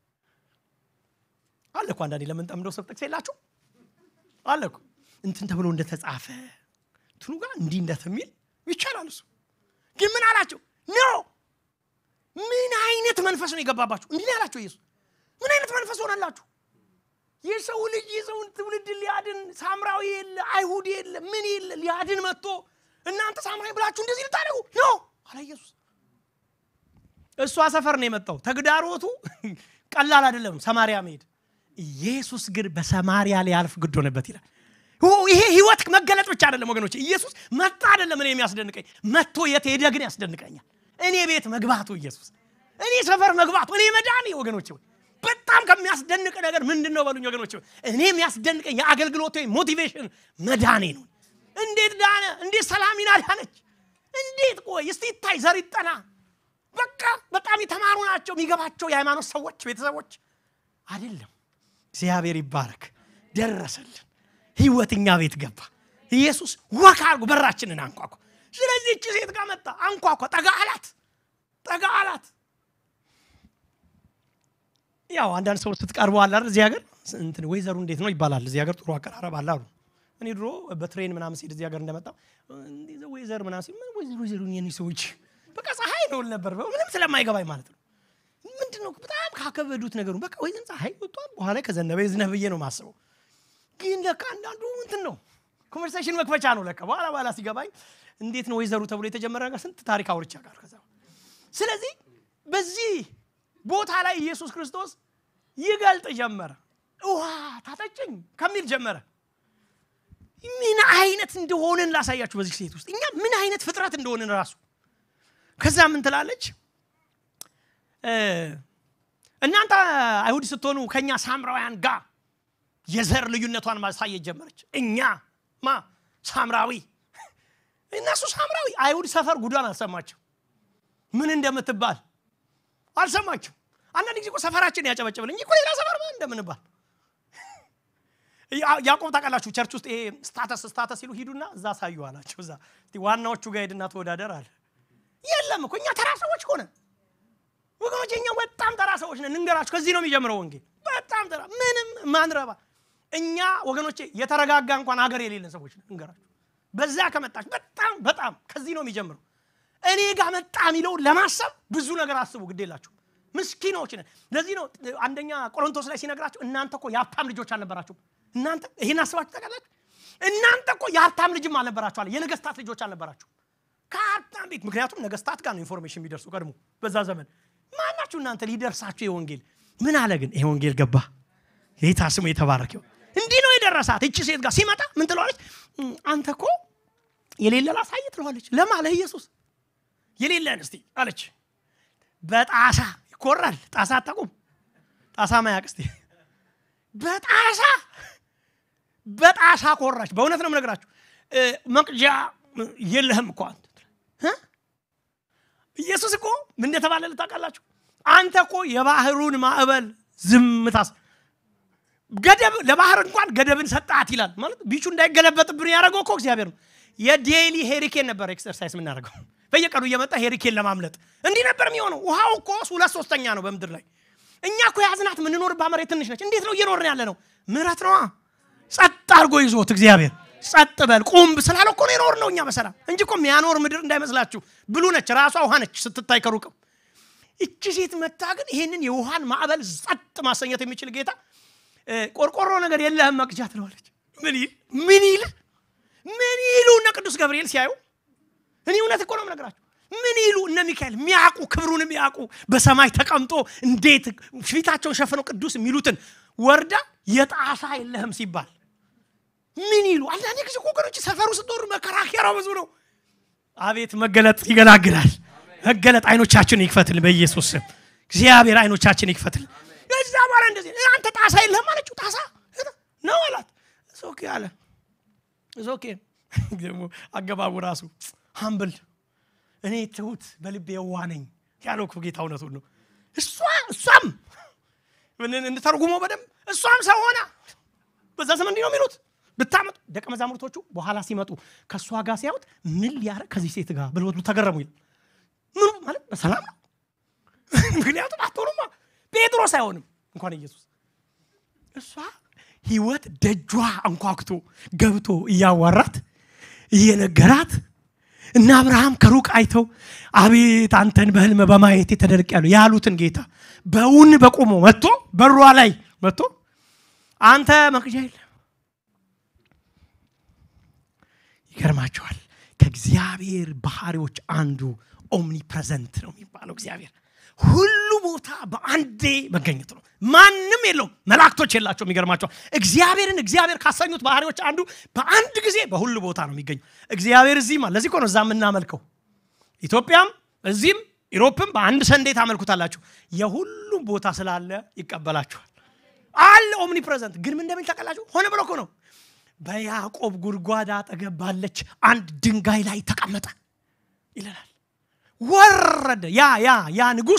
አለኩ አንዳንዴ ለምን ጠምደው ሰው ጥቅስ የላችሁ አለኩ እንትን ተብሎ እንደተጻፈ እንትኑ ጋር እንዲህ እንደተሚል ይቻላል እሱ ግን ምን አላችሁ ነው ምን አይነት መንፈስ ነው የገባባችሁ እንዴ ያላችሁ ኢየሱስ ምን አይነት መንፈስ ሆነላችሁ የሰው ልጅ የሰውን ትውልድ ሊያድን ሳምራዊ የለ አይሁድ የለ ምን የለ ሊያድን መጥቶ እናንተ ሳምራዊ ብላችሁ እንደዚህ ልታደርጉ ነው አለ ኢየሱስ እሱ ሰፈር ነው የመጣው ተግዳሮቱ ቀላል አይደለም ሰማሪያ መሄድ ኢየሱስ ግን በሰማሪያ ሊያልፍ ግድ ሆነበት ይላል ይሄ ሕይወት መገለጥ ብቻ አይደለም ወገኖች ኢየሱስ መጣ አይደለም እኔ የሚያስደንቀኝ መጥቶ የት ሄደ ግን ያስደንቀኛል እኔ ቤት መግባቱ ኢየሱስ እኔ ሰፈር መግባቱ እኔ መዳኔ ወገኖች በጣም ከሚያስደንቅ ነገር ምንድነው በሉኝ ወገኖች እኔ የሚያስደንቀኝ የአገልግሎቴ ሞቲቬሽን መዳኔ ነው እንዴት ዳነ እንዴት ሰላም ይናዳነች እንዴት ቆይ እስቲ ታይ ዘር ይጠና በቃ በጣም የተማሩ ናቸው የሚገባቸው የሃይማኖት ሰዎች ቤተሰቦች አይደለም እግዚአብሔር ይባረክ ደረሰልን ሕይወትኛ ቤት ገባ ኢየሱስ ወካርጉ በራችንን አንኳኳ ስለዚህ እቺ ሴት ጋር መጣ አንኳኳ ጠጋ አላት ያው አንዳንድ ሰው ስትቀርቡ አለ አይደል እዚህ ሀገር እንትን ወይዘሩ እንዴት ነው ይባላል እዚህ ሀገር ጥሩ አቀራረብ አለ አሉ እኔ ድሮ በትሬን ምናምን ሲል እዚህ ሀገር እንደመጣ እንደዚህ ወይዘር ምናምን ሲል ምን ወይዘሩ የኔ ሰዎች በቃ ፀሐይ ነው ነበር ምንም ስለማይገባኝ ማለት ነው ምንድነው በጣም ካከበዱት ነገሩ በቃ ወይዘን ፀሐይ ወጥቷል በኋላ ከዘነበ ይዝነብዬ ነው ማስበው ግን ለካ አንዳንዱ እንትን ነው ኮንቨርሴሽን መክፈቻ ነው ለካ በኋላ ሲገባኝ እንዴት ነው ወይዘሩ ተብሎ የተጀመረ ነገር ስንት ታሪክ አውርቻ ጋር ከዛ ስለዚህ በዚህ ቦታ ላይ ኢየሱስ ክርስቶስ ይገልጥ ጀመረ ውሃ ታጠጭኝ ከሚል ጀመረ ምን አይነት እንደሆነን ላሳያችሁ በዚህ ሴት ውስጥ እኛ ምን አይነት ፍጥረት እንደሆነን ራሱ ከዛ ምን ትላለች እናንተ አይሁድ ስትሆኑ ከኛ ሳምራውያን ጋር የዘር ልዩነቷን ማሳየት ጀመረች እኛ ሳምራዊ እነሱ ሳምራዊ አይሁድ ሰፈር ጉዳን አልሰማቸው ምን እንደምትባል አልሰማቸው አንዳንድ ጊዜ እኮ ሰፈራችን ያጨበጨብልኝ እኮ ሌላ ሰፈር ማን እንደምንባል ያዕቆብ ታውቃላችሁ ቸርች ውስጥ ይሄ ስታተስ ይሉ ሂዱና እዛ ሳዩ አላችሁ እዛ ዋናዎቹ ጋር ሄድና ተወዳደር አለ የለም እኮ እኛ ተራ ሰዎች ሆነ ወገኖች እኛ በጣም ተራ ሰዎች ነን እንገራችሁ ከዚህ ነው የሚጀምረው ወንጌል በጣም ተራ ምንም ማንረባ እኛ ወገኖቼ የተረጋጋ እንኳን ሀገር የሌለን ሰዎች ነን እንገራችሁ በዛ ከመጣች በጣም ከዚህ ነው የሚጀምረው እኔ ጋር መጣ የሚለው ለማሰብ ብዙ ነገር አስቡ ግዴላችሁ ምስኪኖች ነን ለዚህ ነው አንደኛ ቆሮንቶስ ላይ ሲነግራችሁ እናንተ እኮ የሀብታም ልጆች አልነበራችሁ እናንተ ይሄን አስባችሁ ታውቃላችሁ እናንተ እኮ የሀብታም ልጅም አልነበራችሁ አለ የነገስታት ልጆች አልነበራችሁ ከሀብታም ቤት ምክንያቱም ነገስታት ጋር ነው ኢንፎርሜሽን የሚደርሱ ቀድሞ በዛ ዘመን ማናችሁ እናንተ ሊደርሳችሁ የወንጌል ምን አለ ግን ይሄ ወንጌል ገባ ጌታ ስሙ የተባረከው እንዲህ ነው የደረሳት እቺ ሴት ጋር ሲመጣ ምን ትለዋለች አንተ እኮ የሌለ ላሳይ ትለዋለች ለማለ ኢየሱስ የሌለን እስቲ አለች በጣሳ ይቆራል ጣሳ አታቁም ጣሳ ማያቅ እስቲ በጣሳ ቆራች በእውነት ነው የምነግራችሁ መቅጃ የለህም እኮ አንተ ኢየሱስ እኮ ምን እንደተባለ ልታውቃላችሁ አንተ እኮ የባህሩን ማዕበል ዝምታስ ገደብ ለባህር እንኳን ገደብን ሰጣት ይላል ማለት ቢቹ እንዳይገለበጥብን ያረጋው እኮ እግዚአብሔር ነው የዴይሊ ሄሪኬን ነበር ኤክሰርሳይዝ ምን ያረጋው በየቀኑ እየመጣ ሄሪኬን ለማምለጥ እንዲህ ነበር የሚሆነው ውሃው እኮ 2/3 ነው በመድር ላይ እኛ እኮ ያዝናት ምን ኖር ባመሬት ትንሽ ነች እንዴት ነው እየኖርን ያለ ነው ምሕረት ነው ጸጥ አርጎ ይዞት እግዚአብሔር ጸጥ በል ቁም ስላለ እኮ ነው የኖር ነው እኛ በሰላም እንጂ እኮ የሚያኖር ምድር እንዳይመስላችሁ ብሉ ነች ራሷ ውሃ ነች ስትታይ ከሩቅ እቺ ሴት መጣ ግን ይሄንን የውሃን ማዕበል ጸጥ ማሰኘት የሚችል ጌታ ቆርቆሮ ነገር የለህም መቅጃት ነው አለች ምን ይሉ እነ ቅዱስ ገብርኤል ሲያዩ እኔ እውነት እኮ ነው የምነግራችሁ ምን ይሉ እነ ሚካኤል ሚያቁ ክብሩን ሚያቁ በሰማይ ተቀምጦ እንዴት ፊታቸውን ሸፈነው ቅዱስ የሚሉትን ወርዳ የጣሳ የለህም ሲባል ምን ይሉ አንዳንዴ ጊዜ ወገኖች ሰፈሩ ስትወሩ መከራከራው ብዙ ነው አቤት መገለጥ ይገላግላል መገለጥ አይኖቻችን ይክፈትል በኢየሱስ ስም እግዚአብሔር አይኖቻችን ይክፈትል እዛ ባላ እንደዚህ አንተ ጣሳ የለህም አለችው ጣሳ ነው አላት ኦኬ አለ ኦኬ ደግሞ አገባቡ ራሱ humble እኔ ትሁት በልቤ የዋነኝ ያለው እኮ ጌታ እውነቱን ነው እሷም ምን እንተርጉመው በደም እሷም ሰው ሆና በዛ ዘመን ነው የሚሉት በታመጡ ደቀ መዛሙርቶቹ በኋላ ሲመጡ ከሷ ጋር ሲያዩት ምን ሊያረግ ከዚህ ሴት ጋር ብለው ተገረሙ ይላል ምን ማለት በሰላም ነው ምክንያቱም አጥቶሩማ ጴጥሮስ አይሆንም እንኳን ኢየሱስ እሷ ሕይወት ደጇ አንኳክቶ ገብቶ ያዋራት እየነገራት እና አብርሃም ከሩቅ አይተው አቤት አንተን በህልም በማየት ተደርቀያሉ ያሉትን ጌታ በውን በቆሞ መጥቶ በሯ ላይ መጥቶ አንተ መቅጃ የለ ይገርማቸዋል ከእግዚአብሔር ባህሪዎች አንዱ ኦምኒ ፕሬዘንት ነው የሚባለው እግዚአብሔር ሁሉ ቦታ በአንዴ መገኘት ነው ማንንም የለው መላእክቶች የላቸው የሚገርማቸው እግዚአብሔር ካሰኙት ባህሪዎች አንዱ በአንድ ጊዜ በሁሉ ቦታ ነው የሚገኘው እግዚአብሔር እዚህማ ለዚህ እኮ ነው እዛ የምናመልከው ኢትዮጵያም እዚህም ዩሮፕም በአንድ ሰንዴ ታመልኩታላችሁ የሁሉም ቦታ ስላለ ይቀበላችኋል አለ ኦምኒ ፕሬዘንት ግን ምን እንደምን ታውቃላችሁ ሆነ ብሎ እኮ ነው በያዕቆብ ጉድጓድ አጠገብ ባለች አንድ ድንጋይ ላይ ተቀመጠ ይላል ወረደ ያ ንጉስ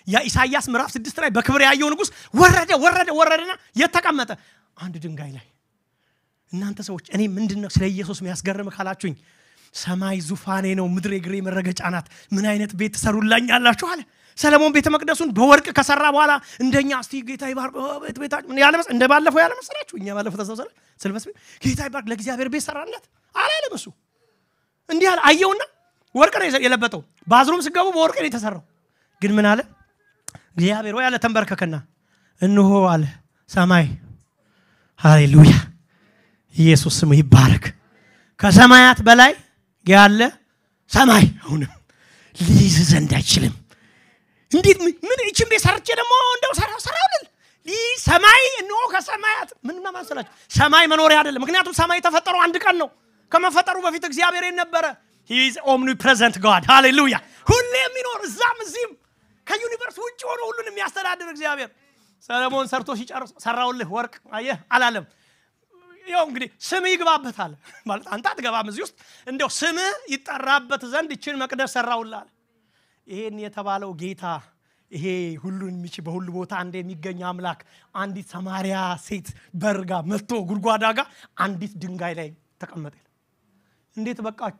ኢሳይያስ ምዕራፍ 6 ላይ በክብር ያየው ንጉስ ወረደና የተቀመጠ አንድ ድንጋይ ላይ እናንተ ሰዎች እኔ ምንድነው ስለ ኢየሱስ የሚያስገርም ካላችሁኝ ሰማይ ዙፋኔ ነው ምድር የግሬ መረገጫ ናት ምን አይነት ቤት ሰሩላኛላችሁ አለ ሰለሞን ቤተ መቅደሱን በወርቅ ከሰራ በኋላ እንደኛ እስቲ ጌታ ይባርክ ቤታችን ምን ያለ እንደ ባለፈው ያለ መሰላችሁ እኛ ባለፈው ተሰብሰበ ስለበስ ጌታ ይባርክ ለእግዚአብሔር ቤት ሰራለት አላለም እሱ እንዲህ አለ አየውና ወርቅ ነው የለበጠው ባዝሩም ሲገቡ በወርቅ ነው የተሰራው ግን ምን አለ እግዚአብሔር ወይ አለ ተንበርከከና እንሆ አለ ሰማይ ሃሌሉያ ኢየሱስ ስሙ ይባረክ ከሰማያት በላይ ያለ ሰማይ አሁን ሊይዝ ዘንድ አይችልም እንዴት ምን እቺም በሰርቼ ደግሞ እንደው ሰራውልን ሰማይ ነው ከሰማያት ምን ማማሰላችሁ ሰማይ መኖሪያ አይደለም ምክንያቱም ሰማይ ተፈጠረው አንድ ቀን ነው ከመፈጠሩ በፊት እግዚአብሔር የነበረ he is omnipresent god hallelujah ሁሌ የሚኖር እዛም እዚህም ከዩኒቨርስ ውጪ ሆኖ ሁሉን የሚያስተዳድር እግዚአብሔር ሰለሞን ሰርቶ ሲጨርስ ሰራውልህ ወርቅ አየህ አላለም ያው እንግዲህ ስም ይግባበታል ማለት አንተ አትገባም እዚህ ውስጥ እንደው ስም ይጠራበት ዘንድ እቺን መቅደስ ሰራውላል ይሄን የተባለው ጌታ ይሄ ሁሉን የሚች በሁሉ ቦታ አንዴ የሚገኝ አምላክ አንዲት ሰማሪያ ሴት በርጋ መጥቶ ጉድጓዳጋ አንዲት ድንጋይ ላይ ተቀመጠ እንዴት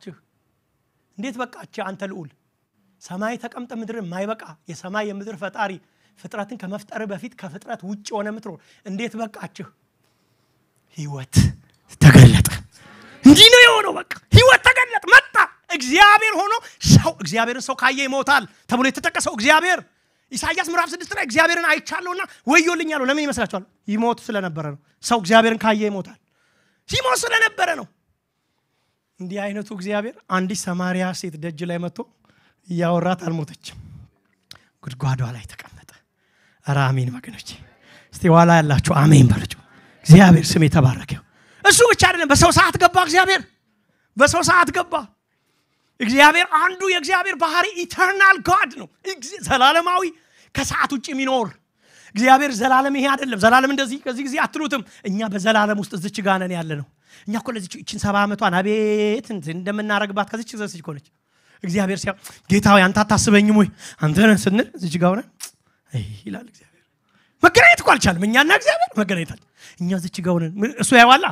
በቃች አንተ ልዑል ሰማይ ተቀምጠ ምድር ማይበቃ የሰማይ የምድር ፈጣሪ ፍጥረትን ከመፍጠር በፊት ከፍጥረት ውጪ ሆነ ምትሮ እንዴት በቃች ሕይወት ተገለጠ እንዲህ ነው የሆነው በቃ ሕይወት ተገለጠ መጣ እግዚአብሔር ሆኖ ሰው እግዚአብሔርን ሰው ካየ ይሞታል ተብሎ የተጠቀሰው እግዚአብሔር ኢሳይያስ ምዕራፍ 6 ላይ እግዚአብሔርን አይቻለውና ወዮልኛል ለምን ይመስላችኋል ይሞት ስለነበረ ነው ሰው እግዚአብሔርን ካየ ይሞታል ሲሞት ስለነበረ ነው እንዲህ አይነቱ እግዚአብሔር አንዲት ሰማሪያ ሴት ደጅ ላይ መጥቶ ያወራት አልሞተችም ጉድጓዷ ላይ ተቀመጠ አራሚን ወገኖቼ እስቲ ዋላ ያላችሁ አሜን በሉ እግዚአብሔር ስም የተባረከው እሱ ብቻ አይደለም በሰው ሰዓት ገባ እግዚአብሔር በሰው ሰዓት ገባ እግዚአብሔር አንዱ የእግዚአብሔር ባህሪ ኢተርናል ጋድ ነው ዘላለማዊ ከሰዓት ውጪ የሚኖር እግዚአብሔር ዘላለም ይሄ አይደለም ዘላለም እንደዚህ ከዚህ ጊዜ አትሉትም እኛ በዘላለም ውስጥ እዚች ጋር ነን ያለነው እኛ እኮ ለዚህ እቺን 70 ዓመቷን አቤት እንደምናረግባት ከዚች ዘስች ኮነች እግዚአብሔር ሲያ ጌታው ያንተ አታስበኝም ወይ አንተ ነህ ስንል እዚች ጋር ሆነ ይላል እግዚአብሔር መገናኘት እኮ አልቻለም እኛና እግዚአብሔር መገናኘት እኛ እዚች ጋር ሆነን እሱ ያይዋል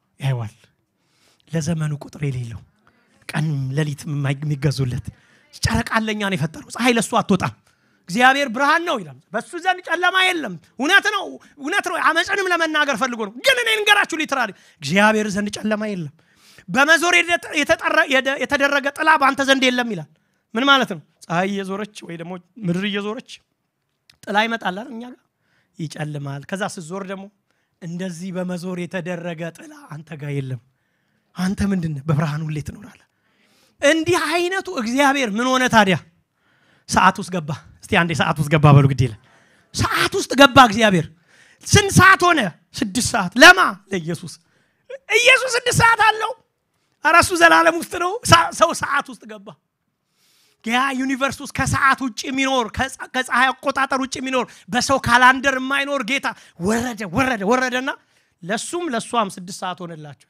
ለዘመኑ ቁጥር የሌለው ቀን ለሊት የሚገዙለት ጨረቃለኛ ነው የፈጠረው ፀሐይ ለሱ አትወጣም እግዚአብሔር ብርሃን ነው ይላል በሱ ዘንድ ጨለማ የለም እውነት ነው አመጽንም ለመናገር ፈልጎ ነው ግን እኔ እንገራችሁ ሊትራሊ እግዚአብሔር ዘንድ ጨለማ የለም በመዞር የተደረገ ጥላ ባንተ ዘንድ የለም ይላል ምን ማለት ነው ፀሐይ እየዞረች ወይ ደግሞ ምድር እየዞረች ጥላ ይመጣል እኛ ጋር ይጨልማል ከዛ ሲዞር ደግሞ እንደዚህ በመዞር የተደረገ ጥላ አንተ ጋር የለም አንተ ምንድነው በብርሃኑ ሁሌ ትኖራለህ እንዲህ አይነቱ እግዚአብሔር ምን ሆነ ታዲያ ሰዓት ውስጥ ገባ እስቲ አንዴ ሰዓት ውስጥ ገባ በሉ ግዴለ ሰዓት ውስጥ ገባ እግዚአብሔር ስንት ሰዓት ሆነ 6 ሰዓት ለማ ለኢየሱስ 6 ሰዓት አለው አራሱ ዘላለም ውስጥ ነው ሰው ሰዓት ውስጥ ገባ ያ ዩኒቨርስ ውስጥ ከሰዓት ውጪ የሚኖር ከፀሐይ አቆጣጠር ውጪ የሚኖር በሰው ካላንደር የማይኖር ጌታ ወረደና ለሱም 6 ሰዓት ሆነላችሁ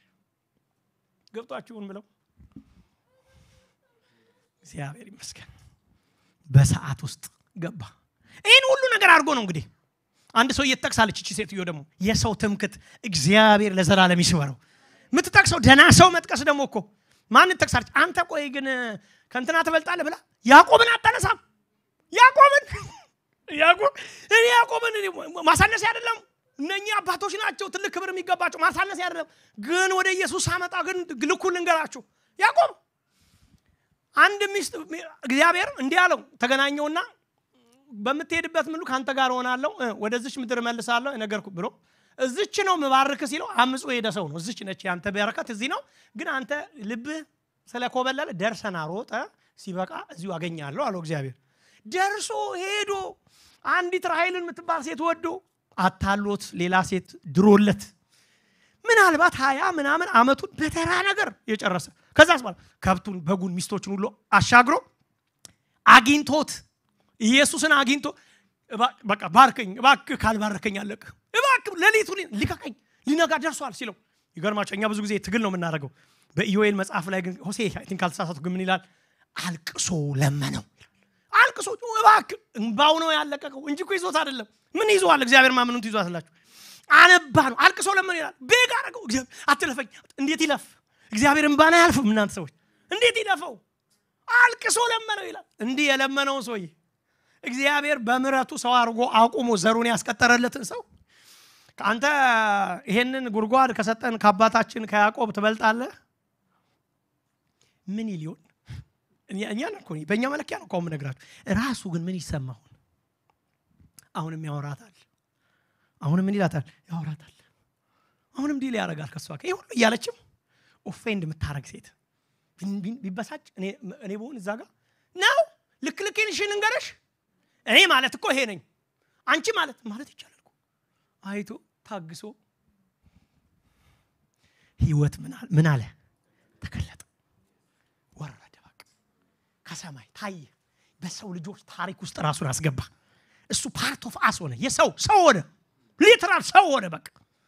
ገብቷችሁን ብለው እግዚአብሔር ይመስገን በሰዓት ውስጥ ገባ ይሄን ሁሉ ነገር አድርጎ ነው እንግዲህ አንድ ሰው እየተጠቅሳለች እቺ ሴትዮ ደግሞ የሰው ትምክት እግዚአብሔር ለዘላለም ይስወረው ምትጠቅሰው ደና ሰው መጥቀስ ደግሞ እኮ ማን ተጠቅሳለች አንተ ቆይ ግን ከንተና ተበልጣለህ ብላ ያዕቆብን አጣነሳም ያዕቆብን ማሳነስ አይደለም እነኛ አባቶች ናቸው ትልቅ ክብር የሚገባቸው ማሳነስ አይደለም ግን ወደ ኢየሱስ አመጣ ግን ግልኩን እንገራችሁ ያዕቆብ አንድ ሚስት እግዚአብሔር እንዲያለው ተገናኘውና በመትሄድበት ምሉ ካንተ ጋር ሆናለሁ ወደዚች ምድር መልሳለሁ ነገርኩ ብሎ እዚች ነው መባረክ ሲለው አምጾ ሄደ ሰው ነው እዚች ነች ያንተ በረከት እዚህ ነው ግን አንተ ልብ ስለኮበለለ ደርሰና ሮጠ ሲበቃ እዚሁ አገኛለሁ አለው እግዚአብሔር ደርሶ ሄዶ አንዲት ራሔልን የምትባል ሴት ወዶ አታሎት ሌላ ሴት ድሮለት ምናልባት 20 ምናምን አመቱን በተራ ነገር የጨረሰ ከዛስ ማለት ከብቱን በጉን ሚስቶችን ሁሉ አሻግሮ አግኝቶት ኢየሱስን አግኝቶ በቃ ባርከኝ እባክህ ካልባርከኝ አለቅ እባክህ ለሊቱን ሊከከኝ ሊነጋ ደርሷል ሲለው ይገርማቸኛ ብዙ ጊዜ ትግል ነው የምናደርገው በኢዮኤል መጽሐፍ ላይ ግን ሆሴ አይ ቲንክ አልተሳሳትኩ ግን ምን ይላል አልቅሶ ለመነው አልቅሶ እባክህ እንባው ነው ያለቀቀው እንጂ እኮ ይዞት አይደለም ምን ይዟል እግዚአብሔር ማምኑት ይዟታላችሁ አነባ ነው አልቅሶ ለምን ይላል ቤግ አረገው እግዚአብሔር አትለፈኝ እንዴት ይለፍ እግዚአብሔር እንባና ያልፍም እናንተ ሰዎች እንዴት ይለፈው አልቅሶ ለመነው ይላል እንዲህ የለመነው ሰውዬ እግዚአብሔር በመረቱ ሰው አርጎ አቁሞ ዘሩን ያስቀጠረለትን ሰው አንተ ይሄንን ጉርጓድ ከሰጠን ከአባታችን ከያዕቆብ ትበልጣለህ ምን ይሊዮን እኛ ነን እኮ በእኛ መለኪያ ነው ቆም ነግራችሁ ራሱ ግን ምን ይሰማው አሁንም ያወራታል አሁንም ምን ይላታል ያወራታል አሁንም ዲል ያረጋል ከሷ ይሄ ሁሉ እያለችም ኦፌንድ የምታረግ ሴት ቢበሳጭ እኔ ቦን እዛ ጋር ነው ልክልክን እሺ እንገረሽ እኔ ማለት እኮ ይሄ ነኝ አንቺ ማለት ይቻላል እኮ አይቶ ታግሶ ሕይወት ምን አለ ተገለጠ ወረደ በቃ ከሰማይ ታየ በሰው ልጆች ታሪክ ውስጥ ራሱን አስገባ እሱ ፓርት ኦፍ አስ ሆነ የሰው ሆነ ሊትራል ሰው ሆነ በቃ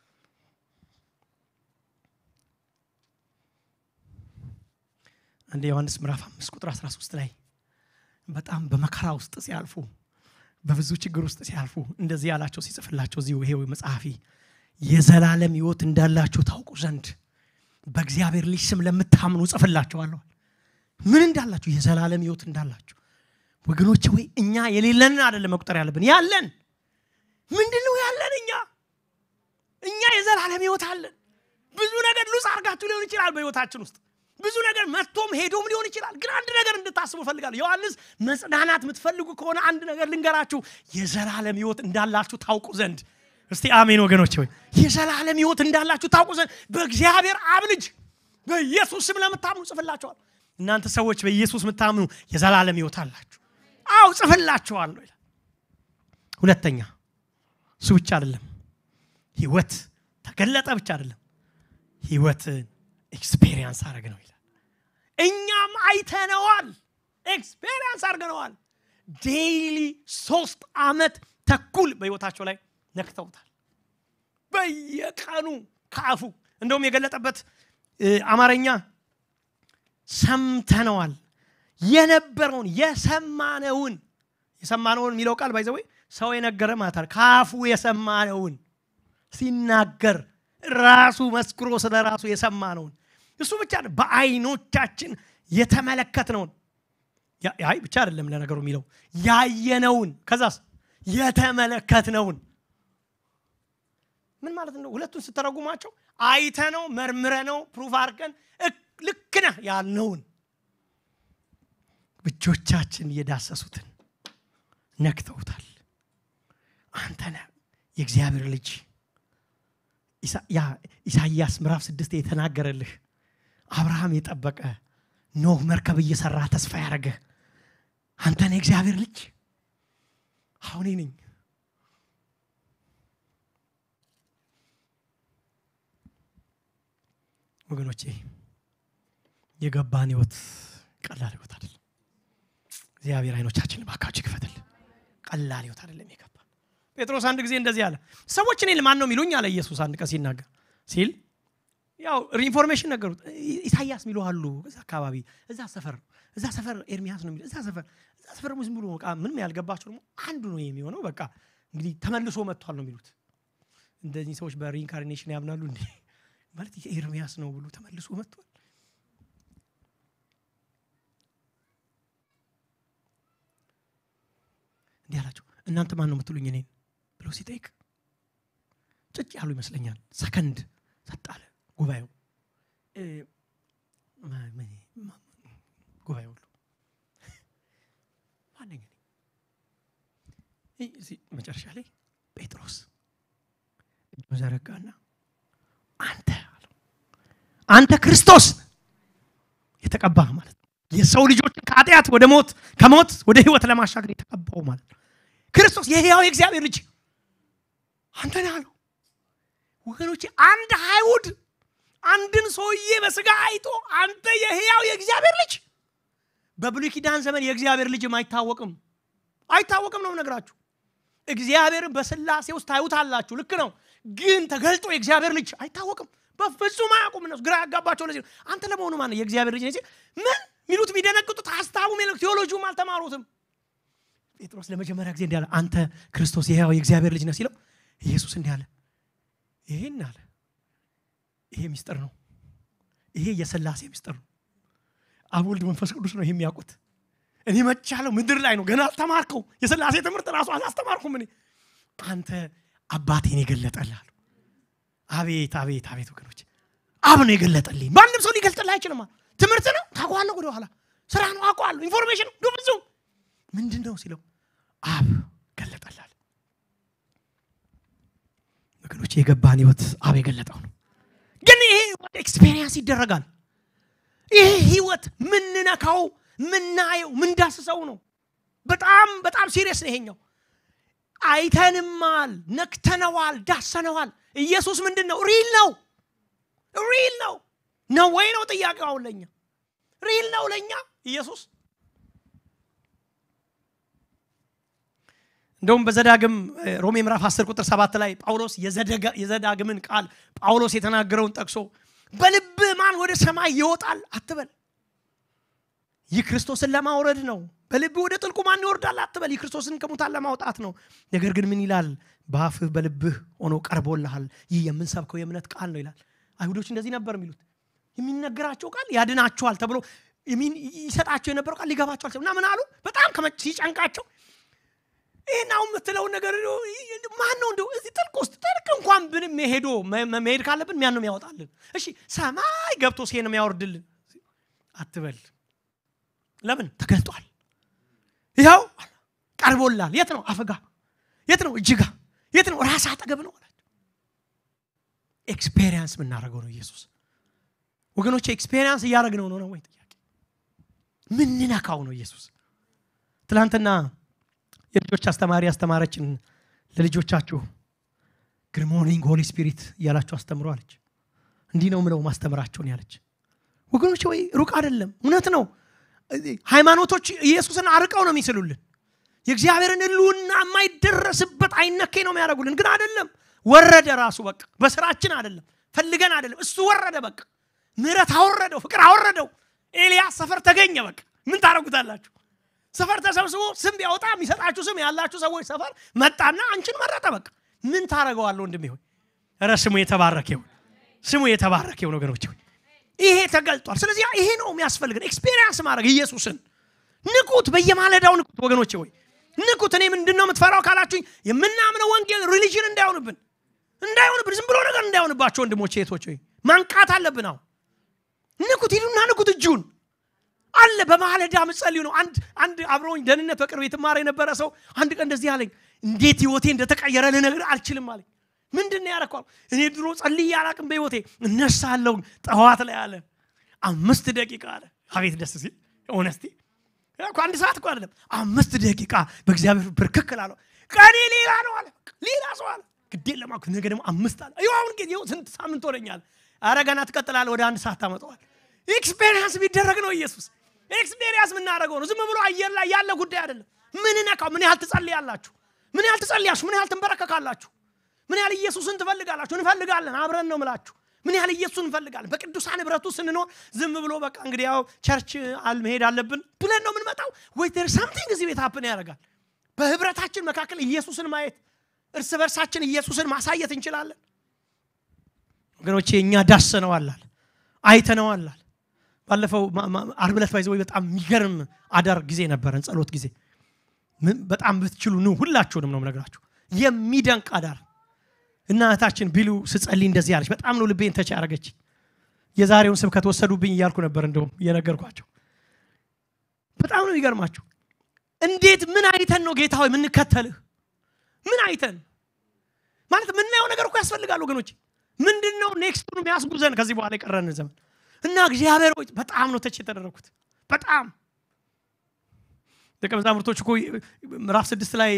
አንደ ዮሐንስ ምዕራፍ 5 ቁጥር 13 ላይ በጣም በመከራ ውስጥ ሲያልፉ በብዙ ችግር ውስጥ ሲያልፉ እንደዚህ ያላቸው ሲጽፍላቸው እዚህ ይሄው መጽሐፊ የዘላለም ሕይወት እንዳላችሁ ታውቁ ዘንድ በእግዚአብሔር ልጅ ስም ለምታምኑ ጽፍላችኋለሁ ምን እንዳላችሁ የዘላለም ሕይወት እንዳላችሁ ወገኖቼ ወይ እኛ የሌለን አይደለም መቁጠር ያለብን ያለን ምንድነው ያለን እኛ የዘላለም ሕይወት አለን ብዙ ነገር ሉስ አርጋችሁ ሊሆን ይችላል በሕይወታችን ውስጥ ብዙ ነገር መጥቶም ሄዶም ሊሆን ይችላል ግን አንድ ነገር እንድታስቡ ፈልጋለሁ ዮሐንስ መጽናናት የምትፈልጉ ከሆነ አንድ ነገር ልንገራችሁ የዘላለም ሕይወት እንዳላችሁ ታውቁ ዘንድ እስቲ አሜን ወገኖቼ ወይ የዘላለም ሕይወት እንዳላችሁ ታውቁ ዘንድ በእግዚአብሔር አብ ልጅ በኢየሱስ ስም ለምታምኑ ጽፍላችኋል እናንተ ሰዎች በኢየሱስ የምታምኑ የዘላለም ሕይወት አላችሁ አው ጽፍላችኋለሁ ይላል ሁለተኛ እሱ ብቻ አይደለም ሕይወት ተገለጠ ብቻ አይደለም ሕይወት ኤክስፒሪየንስ አረግነው ይላል እኛም አይተነዋል ኤክስፒሪየንስ አርገነዋል ዴይሊ 3 አመት ተኩል በሕይወታቸው ላይ ነክተውታል በየቀኑ ካፉ እንደውም የገለጠበት አማርኛ ሰምተነዋል የነበረውን የሰማነውን የሚለው ቃል ባይዘው ሰው የነገረ ማታል ካፉ የሰማነውን ሲናገር ራሱ መስክሮ ስለራሱ የሰማነውን እሱ ብቻ በአይኖቻችን የተመለከትነውን ያይ ብቻ አይደለም ለነገሩ የሚለው ያየነውን ከዛስ የተመለከትነውን ምን ማለት ነው ሁለቱን ስተረጉማቸው አይተነው መርምረነው ፕሩፍ አርገን ልክና ያልነውን ብቻችን የዳሰሱትን ነክተውታል አንተና የእግዚአብሔር ልጅ ኢሳይያስ ምዕራፍ 6 የተናገረልህ አብርሃም የጠበቀ ኖህ መርከብ እየሰራ ተስፋ ያረገ አንተና የእግዚአብሔር ልጅ አሁን ነኝ ወገኖቼ የገባን ሕይወት ቀላል ሕይወት አይደለም እግዚአብሔር አይኖቻችንን ባካችሁ ይክፈትል ቀላል ሕይወት አይደለም የገባን ጴጥሮስ አንድ ጊዜ እንደዚህ አለ ሰዎች እኔ ለማን ነው የሚሉኝ አለ ኢየሱስ አንድ ቀን ሲናገር ሲል ያው ኢንፎርሜሽን ነገሩት ኢሳይያስ ሚሉ አሉ እዛ አካባቢ እዛ ሰፈር ኤርሚያስ ነው የሚለው እዛ ሰፈር ሙስሊም ብሎ ምንም ያልገባቸው ደግሞ አንዱ ነው የሚሆነው በቃ እንግዲህ ተመልሶ መጥቷል ነው የሚሉት እንደዚህ ሰዎች በሪኢንካርኔሽን ያምናሉ እንዴ ማለት ኤርሚያስ ነው ብሎ ተመልሶ መጥቷል እንዴ አላችሁ እናንተ ማን ነው የምትሉኝ እኔን ብሎ ሲጠይቅ ጭጭ ያሉ ይመስለኛል ሰከንድ ሰጣለ ጉባኤው ጉባኤው ማንኛ እዚህ መጨረሻ ላይ ጴጥሮስ እጁን ዘረጋና አንተ ክርስቶስ የተቀባህ ማለት ነው የሰው ልጆችን ከኃጢአት ወደ ሞት ከሞት ወደ ሕይወት ለማሻገር የተቀባው ማለት ነው ክርስቶስ የሕያው የእግዚአብሔር ልጅ አንተ ነህ አለው ወገኖቼ አንድ አይሁድ አንድን ሰውዬ በስጋ አይቶ አንተ የሕያው የእግዚአብሔር ልጅ በብሉይ ኪዳን ዘመን የእግዚአብሔር ልጅ አይታወቅም ነው ነገራችሁ እግዚአብሔር በስላሴ ውስጥ ታዩታላችሁ ልክ ነው ግን ተገልጦ የእግዚአብሔር ልጅ አይታወቅም በፍጹም አያውቁም ነው ግራ ያጋባቸው ለዚህ አንተ ለመሆኑ ማን የእግዚአብሔር ልጅ ነህ ምን ሚሉት ቢደነቅጡት ሐሳቡ ቴዎሎጂውም አልተማሩትም ጴጥሮስ ለመጀመሪያ ጊዜ እንዲህ አለ አንተ ክርስቶስ የሕያው የእግዚአብሔር ልጅ ነህ ሲለው ኢየሱስ እንዲህ አለ ይሄን አለ ይሄ ሚስጥር ነው ይሄ የሥላሴ ሚስጥር ነው አብ ወልድ መንፈስ ቅዱስ ነው የሚያውቁት እኔ መቻለው ምድር ላይ ነው ገና አልተማርከው የሥላሴ ትምህርት ራሱ አላስተማርኩም እኔ አንተ አባቴን የገለጠልህ አቤት አቤት አቤት ወገኖች አብ ነው የገለጠልኝ ማንም ሰው ሊገልጥልህ አይችልም ትምህርት ነው ታውቃለህ ወደ ኋላ ስራ ነው አውቃለሁ ኢንፎርሜሽን ነው ብዙ ምንድነው ሲለው አብ ገለጠልህ ወገኖች የገባን ሕይወት አብ የገለጠው ነው ግን ይሄ ኤክስፒሪየንስ ይደረጋል ይሄ ሕይወት ምን ነካው ምን ናየው ምን ዳስሰው ነው በጣም በጣም ሲሪየስ ነው ይሄኛው አይተንማል ነክተነዋል ዳሰነዋል ኢየሱስ ምንድነው ሪል ነው ነው ወይ ነው ጥያቄው ለኛ ሪል ነው ለኛ ኢየሱስ እንደውም በዘዳግም ሮሜ ምዕራፍ 10 ቁጥር 7 ላይ ጳውሎስ የዘዳግምን ቃል ጳውሎስ የተናገረውን ጠቅሶ በልብ ማን ወደ ሰማይ ይወጣል አትበል ይህ ክርስቶስን ለማውረድ ነው በልብ ወደ ጥልቁ ማን ይወርዳል አትበል ይህ ክርስቶስን ከሙታን ለማውጣት ነው ነገር ግን ምን ይላል በአፍህ በልብህ ሆኖ ቀርቦልሃል ይህ የምንሰብከው የእምነት ቃል ነው ይላል አይሁዶች እንደዚህ ነበር የሚሉት የሚነገራቸው ቃል ያድናቸዋል ተብሎ ይሰጣቸው የነበረው ቃል ሊገባቸው እና ምን አሉ በጣም ሲጨንቃቸው ይሄናው የምትለው ነገር ማን ነው እንደው እዚህ ጥልቅ ውስጥ ጥልቅ እንኳን ብንም ሄዶ መሄድ ካለብን ማን ነው የሚያወጣልን እሺ ሰማይ ገብቶ ሲሄን የሚያወርድልን አትበል ለምን ተገልጧል ይሄው ቀርቦላል የት ነው አፈጋ የት ነው እጅጋ የት ነው ራስ አጠገብ ነው ማለት ኤክስፒሪየንስ ምን እናረጋው ነው ኢየሱስ ወገኖች ኤክስፒሪየንስ ያያረግነው ነው ወይ ጥያቄ ምን ነካው ነው ኢየሱስ ትላንትና የልጆች አስተማሪ አስተማረችን ለልጆቻችሁ good morning holy spirit ያላችሁ አስተምሩ አለች እንዲህ ነው ምለው ማስተምራቸውን ያለች ወገኖች ወይ ሩቅ አይደለም እውነት ነው ሃይማኖቶች ኢየሱስን አርቀው ነው የሚስሉልን የእግዚአብሔርን ሕልውና የማይደረስበት አይነኬ ነው የሚያደርጉልን ግን አይደለም ወረደ ራሱ በቃ በስራችን አይደለም ፈልገን አይደለም እሱ ወረደ በቃ ምሕረት አወረደው ፍቅር አወረደው ኤልያስ ሰፈር ተገኘ በቃ ምን ታረጉታላችሁ ሰፈር ተሰብስቦ ስም ቢያወጣ የሚሰጣችሁ ስም ያላችሁ ሰዎች ሰፈር መጣና አንቺን መረጠ በቃ ምን ታረጋዋለሁ ወንድሜ ሆይ ረስሙ የተባረከው ነገሮች ሆይ ይሄ ተገልጧል ስለዚህ ይሄ ነው የሚያስፈልገን ኤክስፒሪየንስ ማድረግ ኢየሱስን ንቁት በየማለዳው ንቁት ወገኖች ሆይ ንቁት እኔ ምንድነው የምትፈራው ካላችሁኝ የምናምነው ወንጌል ሪሊጅን እንዳይሆንብን ዝም ብሎ ነገር እንዳይሆንባችሁ ወንድሞቼ እህቶቼ ማንቃት አለብን አው ንቁት ይሉና ንቁት እጁን አለ በማለዳ መጸልዩ ነው አንድ አብሮኝ ደህንነት በቅርብ የተማረ የነበረ ሰው አንድ ቀን እንደዚህ አለኝ እንዴት ህይወቴ እንደተቀየረ ልነግር አልችልም አለኝ ምንድነው ያረካው እኔ ድሮ ጸልይ ያላቅም በህይወቴ እነሳለሁ ጠዋት ላይ አለ 5 ደቂቃ አለ አቤት ደስ ሲል ሆነስቲ አንድ ሰዓት እኮ አይደለም 5 ደቂቃ በእግዚአብሔር በርከከላለው ቀኔ ሌላ ነው አለ ሌላ ሰው አለ ግዴ ለማኩ ነገ ደግሞ 5 አለ ይሁን ግን ይሁን ስንት ሳምንት ሆነኛል አረጋና ተቀጥላለ ወደ 1 ሰዓት ታመጣዋል ኤክስፒሪየንስ ቢደረግ ነው ኢየሱስ ኤክስፒሪየንስ ምን እናረጋው ነው ዝም ብሎ አየር ላይ ያለ ጉዳይ አይደለም ምን ነካው ምን ያህል ትጸልያላችሁ ምን ያህል ትጸልያችሁ ምን ያህል ትንበረከካላችሁ ምን ያህል ኢየሱስን ትፈልጋላችሁ እንፈልጋለን አብረን ነው ምላችሁ ምን ያህል ኢየሱስን እንፈልጋለን በቅዱሳን ህብረቱ ስንኖር ዝም ብሎ በቃ እንግዲህ ያው ቸርች መሄድ አለብን ብለን ነው ምን መጣው ወይ there something እዚህ ቤት happen ያደርጋል በህብረታችን መካከል ኢየሱስን ማየት እርስ በርሳችን ኢየሱስን ማሳየት እንችላለን ወገኖቼ እኛ ዳሰነዋል አይተነዋል ባለፈው ዓርብ ዕለት ባይዘው በጣም የሚገርም አዳር ጊዜ ነበረን ጸሎት ጊዜ በጣም ብትችሉ ነው ሁላችሁንም ነው የምነግራችሁ የሚደንቅ አዳር እናታችን ቢሉ ስጸልይ እንደዚህ ያለች በጣም ነው ልቤን ተቻ ያረገች የዛሬውን ስብከት ወሰዱብኝ ይያልኩ ነበር እንደው የነገርኳቸው በጣም ነው ይገርማችሁ እንዴት ምን አይተን ነው ጌታ ሆይ ምን ከተልህ ምን አይተን ማለት ምን ነው ነገር እኮ ያስፈልጋል ወገኖች ምንድነው ኔክስቱን የሚያስጉዘን ከዚህ በኋላ ይቀረን ዘመን እና እግዚአብሔር ሆይ በጣም ነው ተች የተደረኩት በጣም ደቀ መዛሙርቶች እኮ ምዕራፍ 6 ላይ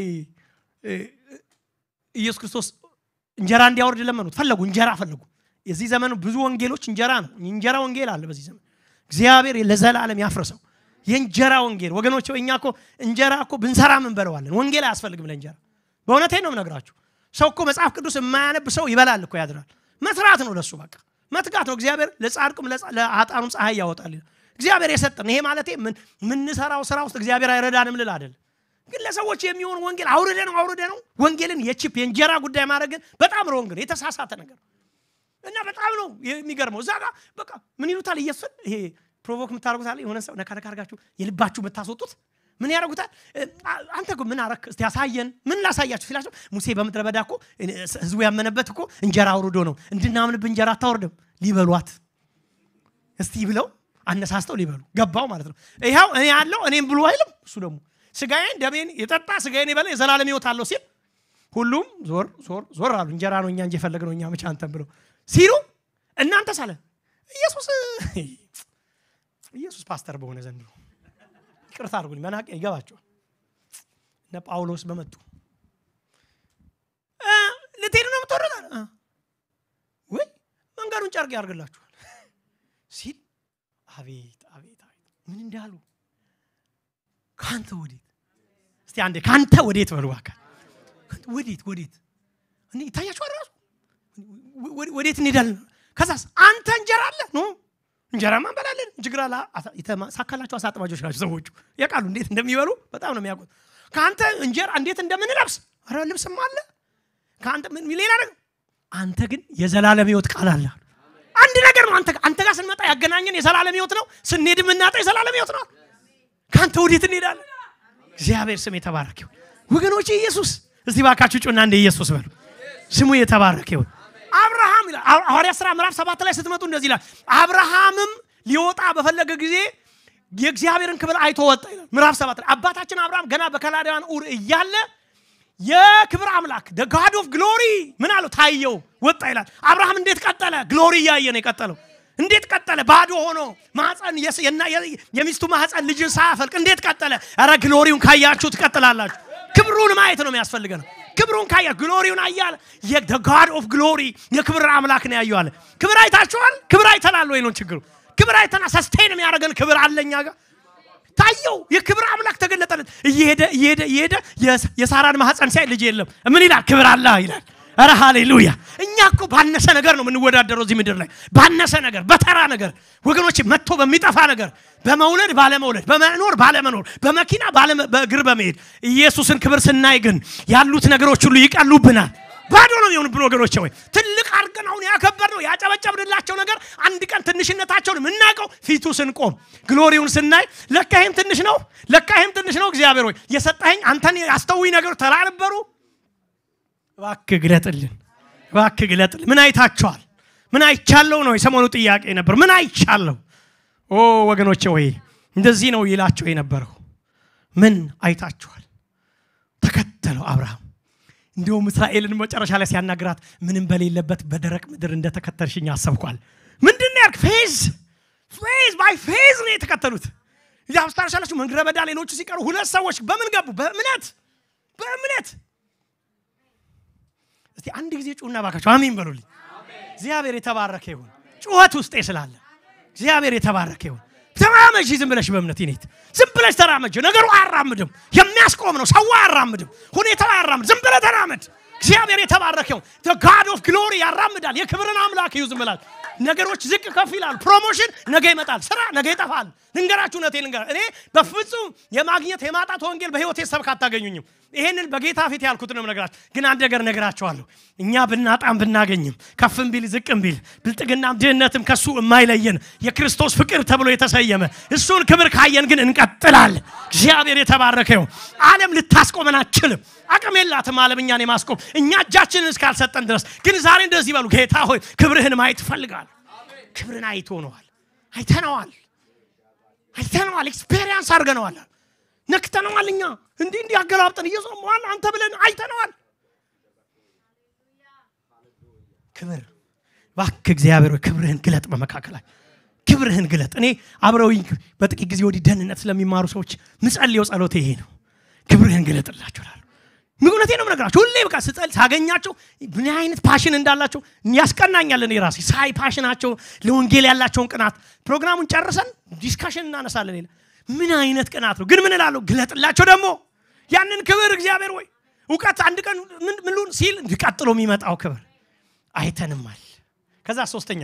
ኢየሱስ ክርስቶስ እንጀራ እንዲያወርድ ለመኑት ፈለጉ እንጀራ ፈለጉ የዚህ ዘመኑ ብዙ ወንጌሎች እንጀራ ነው እንጀራ ወንጌል አለ በዚህ ዘመን እግዚአብሔር ለዘላለም ያፍርሰው የእንጀራ ወንጌል ወገኖች እኛኮ እንጀራ እኮ ብንሰራ ምን በለዋለን ወንጌል አያስፈልግም ለእንጀራ በእውነቴ ነው የምነግራችሁ ሰው እኮ መጽሐፍ ቅዱስ የማያነብ ሰው ይበላል እኮ ያድራል መስራት ነው ለሱ በቃ መትጋት ነው እግዚአብሔር ለጻድቁም ለኃጥአኑም ፀሐይ ያወጣል እግዚአብሔር የሰጠን ይሄ ማለቴ ምን ሰራው ስራ ውስጥ እግዚአብሔር አይረዳንም ልል አይደል ግን ለሰዎች የሚሆን ወንጌል አውርደ ነው ወንጌልን የቺፕ የእንጀራ ጉዳይ ማድረግ በጣም ሮንግ ነው የተሳሳተ ነገር እና በጣም ነው የሚገርመው እዛ ጋር በቃ ምን ይሉታል ኢየሱስ ይሄ ፕሮቮክ ምታረጉታል የሆነ ሰው ነካ አርጋችሁ የልባችሁ መታስወጡት ምን ያረጉታል አንተ እኮ ምን አረክ እስቲ ያሳየን ምን ላሳያችሁ ሲላችሁ ሙሴ በምድረ በዳ እኮ ህዝቡ ያመነበት እኮ እንጀራ አውርዶ ነው እንድናምንብ እንጀራ አታወርድም ሊበሏት እስቲ ብለው አነሳስተው ሊበሉ ገባው ማለት ነው ይሄው እኔ ያለው እኔም ብሉ አይልም እሱ ደግሞ ስጋዬን ደሜን የጠጣ ስጋዬን ይበላ የዘላለም ሕይወት አለው ሲል ሁሉም ዞር አሉ እንጀራ ነው እኛ እንጂ ፈለግነው እኛ መቻ አንተም ብለው ሲሉ እናንተ ሳለ ኢየሱስ ፓስተር በሆነ ዘንድሮ ይቅርታ አድርጉልኝ መናቅ ይገባቸው እና ጳውሎስ በመጡ ለቴና ነው ተወረዳ ወይ መንገዱን ጨርቅ ያርግላችኋል ሲል አቤት ምን እንዳሉ ካንተ ወዴት እስቲ አንዴ ካንተ ወዴት በሉ አካል ወዴት እኔ ታያችሁ አራሱ ወዴት እንሄዳለን ከዛስ አንተ እንጀራ አለ ነው እንጀራ ማንበላለን እንጅግራላ ሳካላችሁ አሳጥባጆች ናቸው ሰዎቹ ያቃሉ እንዴት እንደሚበሉ በጣም ነው የሚያውቁት ካንተ እንጀራ እንዴት እንደምንለብስ አረ ልብስም አለ ካንተ ምን ሌላ ነገር አንተ ግን የዘላለም ሕይወት ቃል አለ አንድ ነገር ነው አንተ ጋር ስንመጣ ያገናኘን የዘላለም ሕይወት ነው ስንሄድ ምናጣ የዘላለም ሕይወት ነው ካንተ ወዴት እንሄዳለን እግዚአብሔር ስም የተባረከ ይሁን ወገኖች ኢየሱስ እስቲ ባካችሁ ጩና እንደ ኢየሱስ በሉ ስሙ የተባረከ ይሁን አብርሃም ይላል ሐዋርያት ሥራ ምዕራፍ 7 ላይ ስትመጡ እንደዚህ ይላል አብርሃምም ሊወጣ በፈለገ ጊዜ የእግዚአብሔርን ክብር አይቶ ወጣ ይላል ምዕራፍ 7 ላይ አባታችን አብርሃም ገና በከላዳውያን ኡር እያለ የክብር አምላክ the god of glory ምን አለው ታየው ወጣ ይላል አብርሃም እንዴት ቀጠለ ግሎሪ ያየ ነው የቀጠለው እንዴት ቀጠለ ባዶ ሆኖ ማህፀን የሚስቱ ማህፀን ልጅን ሳያፈልቅ እንዴት ቀጠለ አረ ግሎሪውን ካያችሁ ትቀጥላላችሁ ክብሩን ማየት ነው የሚያስፈልገው ክብሩን ካያ ግሎሪውን አያለ the god of glory የክብር አምላክ ነው ያየው አለ ክብር አይታችኋል ክብር አይተናል ወይ ነው ችግሩ ክብር አይተና ሰስቴን የሚያደርገን ክብር አለኛ ጋር ታየው የክብር አምላክ ተገለጠለት እየሄደ የሳራን ማህፀን ሲያይ ልጅ የለም ምን ይላል ክብር አለ ይላል አረ ሃሌሉያ እኛ እኮ ባነሰ ነገር ነው የምንወዳደረው እዚህ ምድር ላይ ባነሰ ነገር በተራ ነገር ወገኖች መጥቶ በሚጠፋ ነገር በመውለድ ባለመውለድ በመኖር ባለመኖር በመኪና በእግር በመሄድ ኢየሱስን ክብር ስናይ ግን ያሉት ነገሮች ሁሉ ይቀሉብናል ባዶ ነው የሚሆንብን ወገኖች ወይ ትልቅ አርገን አሁን ያከበርነው ያጨበጨብንላቸው ነገር አንድ ቀን ትንሽነታቸውን ምናቀው ፊቱ ስንቆም ግሎሪውን ስናይ ለካህም ትንሽ ነው እግዚአብሔር ሆይ የሰጠኸኝ አንተን ያስተውይ ነገር ተራነበሩ እባክህ ግለጥልን ምን አይታችኋል ምን አይቻለው ነው የሰሞኑ ጥያቄ ነበር ምን አይቻለው ወገኖቼ ወይ እንደዚህ ነው ይላቸው የነበረው ምን አይታችኋል ተከተለው አብርሃም እንደውም እስራኤልን መጨረሻ ላይ ሲያናግራት ምንም በሌለበት በደረቅ ምድር እንደተከተልሽኝ አሰብኳል ምንድነው ያርክ ፌዝ ባይ ፌዝ ነው የተከተሉት ያስተርሻላችሁ መንገረ በዳ ሌሎቹ ሲቀሩ ሁለት ሰዎች በምን ገቡ በእምነት እስቲ አንድ ጊዜ ጩና ባካችሁ አሜን በሉልኝ እግዚአብሔር የተባረከ ይሁን ጩኸት ውስጥ ይስላል እግዚአብሔር የተባረከ ይሁን ተራመጂ ዝም ብለሽ በእምነት ይኔት ዝም ብለሽ ተራመጂ ነገሩ አራምድም የሚያስቆም ነው ሰው አራምድም ሁኔታው አራምድ ዝም ብለህ ተራመድ እግዚአብሔር የተባረከ ይሁን the god of glory ያራምዳል የክብርን አምላክ ይሁን ዝም ብላችሁ ነገሮች ዝቅ ከፍ ይላል ፕሮሞሽን ነገ ይመጣል ስራ ነገ ይጠፋል ልንገራችሁ ነቴ እኔ በፍጹም የማግኘት የማጣት ወንጌል በህይወቴ ሰብክ አታገኙኝም ይሄንን በጌታ ፊት ያልኩት ነው ነገራችሁ ግን አንድ ነገር ነገራችኋለሁ እኛ ብናጣም ብናገኝም ከፍም ቢል ዝቅም ቢል ብልጥግናም ድህነትም ከሱ የማይለየን የክርስቶስ ፍቅር ተብሎ የተሰየመ እሱን ክብር ካየን ግን እንቀጥላለን እግዚአብሔር የተባረከ ይሁን ዓለም ልታስቆመን አትችልም አቅም የላትም ዓለም እኛን የማስቆም እኛ እጃችንን እስካልሰጠን ድረስ ግን ዛሬ እንደዚህ ይበሉ ጌታ ሆይ ክብርህን ማየት ፈልጋለሁ ክብርን አይተነዋል ኤክስፒሪየንስ አድርገነዋል ነክተነዋል እኛ እንዲህ ያገላብጠን እየጾመዋል አንተ ብለን አይተነዋል ክብር ባክ እግዚአብሔር ክብርህን ግለጥ በመካከላችን ክብርህን ግለጥ እኔ አብረውኝ በጥቂት ጊዜ ወዲ ደህንነት ስለሚማሩ ሰዎች ምጸልየው ጸሎት ይሄ ነው ክብርህን ግለጥላችሁ ምንነቴ ነው ነገራችሁ ሁሌ በቃ ስጸል ሳገኛቸው ምን አይነት ፓሽን እንዳላቸው ያስቀናኛል እኔ ራሴ ሳይ ፓሽናቸው ለወንጌል ያላቸውን ቅናት ፕሮግራሙን ጨርሰን ዲስካሽን እናነሳለን ይላል ምን አይነት ቅናት ነው ግን ምን እላለሁ ግለጥላቸው ደግሞ ያንን ክብር እግዚአብሔር ወይ ዕውቀት አንድ ቀን ምንሉን ሲል እንዲቀጥሎ የሚመጣው ክብር አይተንማል ከዛ ሶስተኛ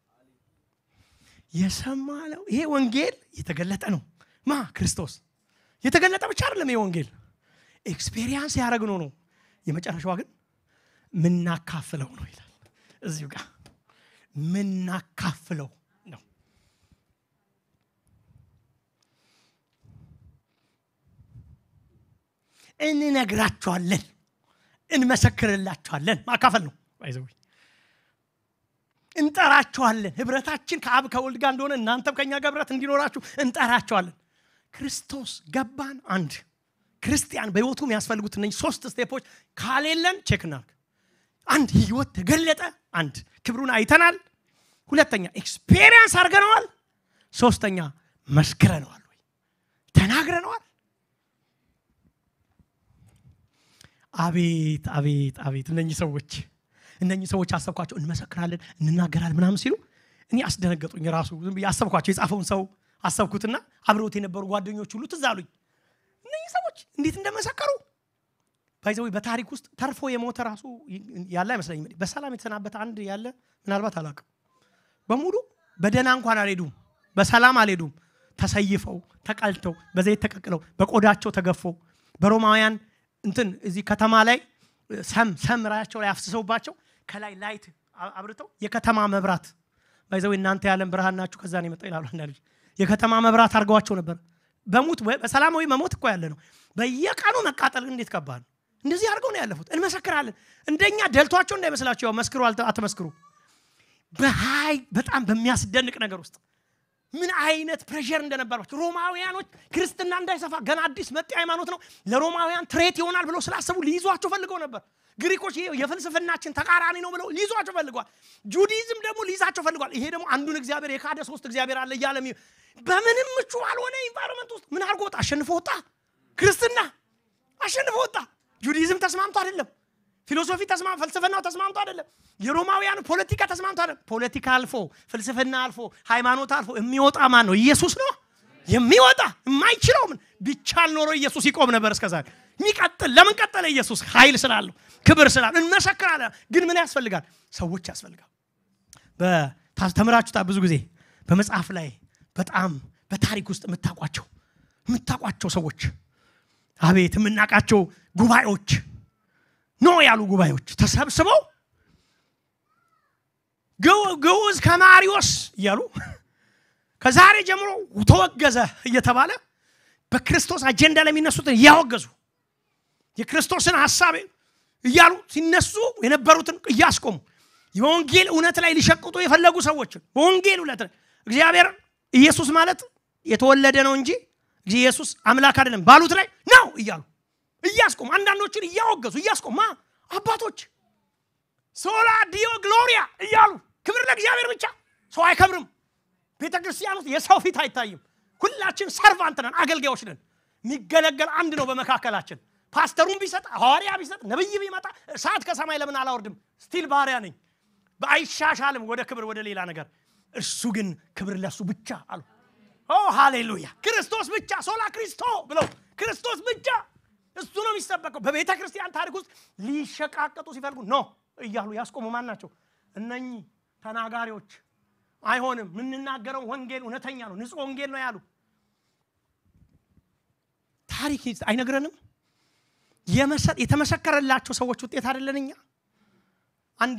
የሰማለው ይሄ ወንጌል የተገለጠ ነው ክርስቶስ የተገለጠ ብቻ አይደለም የወንጌል ኤክስፒሪየንስ ያደረግነው ነው የመጨረሻው ግን ምናካፍለው ነው ይላል እዚሁ ጋር ምናካፍለው ነው እንነግራቸዋለን እንመሰክርላቸዋለን ማካፈል ነው ባይዘው እንጠራቸዋለን ህብረታችን ከአብ ከወልድ ጋር እንደሆነ እናንተም ከኛ ጋር ህብረት እንዲኖራችሁ እንጠራቸዋለን ክርስቶስ ገባን አንድ ክርስቲያን በህይወቱ የሚያስፈልጉት እነዚህ 3 ስቴፖች ካሌለን ቼክ እናርግ አንድ ህይወት ተገለጠ አንድ ክብሩን አይተናል ሁለተኛ ኤክስፒሪየንስ አድርገናል ሶስተኛ መስክረናል ወይ ተናግረናል አቤት አቤት አቤት እነኚህ ሰዎች አሰብኳቸው እንመሰክራለን እንናገራለን ምናምን ሲሉ እኔ አስደነገጡኝ ራሱ ዝም ብዬ አሰብኳቸው የጻፈውን ሰው አሰብኩትና አብረውት የነበሩ ጓደኞች ሁሉ ትዛሉኝ እነኚህ ሰዎች እንዴት እንደመሰከሩ ባይዘው በታሪክ ውስጥ ተርፎ የሞተ ራሱ ያለ አይመስለኝም በሰላም የተሰናበተ አንድ ያለ ምናልባት አላውቅም በሙሉ በደና እንኳን አልሄዱም በሰላም አልሄዱም ተሰይፈው ተቀልተው በዘይት ተቀቅለው በቆዳቸው ተገፈው በሮማውያን እንትን እዚህ ከተማ ላይ ሰምራቸው ላይ አፍስሰውባቸው ከላይ ላይት አብርተው የከተማ መብራት ባይዘው እናንተ ያለም ብርሃን ናችሁ ከዛ ነው የመጣው ይላሉ አንዳንዶች የከተማ መብራት አድርገዋቸው ነበር በሞት በሰላማዊ መሞት እኮ ያለ ነው በየቀኑ መቃጠል እንዴት ከባድ ነው እንደዚህ አድርገው ነው ያለፉት እንመሰክራለን እንደኛ ደልቷቸው እንዳይመስላችሁ መስክሩ አትመስክሩ በሃይ በጣም በሚያስደንቅ ነገር ውስጥ ምን አይነት ፕሬሸር እንደነበርባቸው ሮማውያኖች ክርስትና እንዳይሰፋ ገና አዲስ መጤ ሃይማኖት ነው ለሮማውያን ትሬት ይሆናል ብለው ስላሰቡ ሊይዟቸው ፈልገው ነበር ግሪኮች የፍልስፍናችን ተቃራኒ ነው ብለው ሊይዟቸው ፈልገዋል ጁዲዝም ደግሞ ሊይዛቸው ፈልገዋል ይሄ ደግሞ አንዱን እግዚአብሔር የካደ 3 እግዚአብሔር አለ ይያለም በምንም ምቹ ባልሆነ ኢንቫይሮንመንት ውስጥ ምን አድርጎ አሸንፎ ወጣ ክርስትና አሸንፎ ወጣ ጁዲዝም ተስማምቶ አይደለም ፊሎሶፊ ፍልስፍናው ተስማምቶ አይደለም የሮማውያን ፖለቲካ ተስማምቶ አይደለም ፖለቲካ አልፎ ፍልስፍና አልፎ ሃይማኖት አልፎ የሚወጣ ማን ነው ኢየሱስ ነው የሚወጣ የማይችለው ምን ቢቻል ኖሮ ኢየሱስ ይቆም ነበር እስከዛ የሚቀጥል ለምን ቀጠለ ኢየሱስ ኃይል ስላለው ክብር ስላለው እንመሰክራለን ግን ምን ያስፈልጋል ሰዎች ያስፈልጋል በተምራችሁታ ብዙ ጊዜ በመጽሐፍ ላይ በጣም በታሪክ ውስጥ የምታቋቸው ሰዎች አቤት የምናቃቸው ጉባኤዎች ነው ያሉ ጉባኤዎች ተሰብስበው ገውዝ ከማሪዮስ ያሉ ከዛሬ ጀምሮ ተወገዘ እየተባለ በክርስቶስ አጀንዳ ላይ የሚነሱትን ያወገዙ የክርስቶስን ሐሳብ ይያሉ ሲነሱ የነበሩትን ያስቆሙ የወንጌል እውነት ላይ ሊሸቅጡ የፈለጉ ሰዎች በወንጌል እውነት ላይ እግዚአብሔር ኢየሱስ ማለት የተወለደ ነው እንጂ ኢየሱስ አምላክ አይደለም ባሉት ላይ ነው ይያሉ እያስቆሙ አንዳንዶችን ያወገዙ እያስቆሙ አባቶች ሶላ ዲዮ ግሎሪያ ይያሉ ክብር ለእግዚአብሔር ብቻ ሰው አይከብርም ቤተክርስቲያን ውስጥ የሰው ፊት አይታይም ሁላችን ሰርቫንት ነን አገልጋዮች ነን የሚገለገል አንድ ነው በመካከላችን ፓስተሩን ቢሰጥ ሐዋርያ ቢሰጥ ነብይ ቢመጣ ሰዓት ከሰማይ ለምን አላወርድም ስቲል ባሪያ ነኝ በአይሻሻልም ወደ ክብር ወደ ሌላ ነገር እሱ ግን ክብር ለሱ ብቻ አሉ ኦ ሃሌሉያ ክርስቶስ ብቻ ሶላ ክሪስቶ ብለው ክርስቶስ ብቻ እሱ ነው የሚሰበከው በቤተ ክርስቲያን ታሪክ ውስጥ ሊሸቃቀጡ ሲፈልጉ ነው እያሉ ያስቆሙ ማን ናቸው እነኚህ ተናጋሪዎች አይሆንም ምንናገረው ወንጌል እውነተኛ ነው ንጹህ ወንጌል ነው ያሉ ታሪክ አይነግረንም የተመሰከረላቸው ሰዎች ውጤት አይደለንኛ አንድ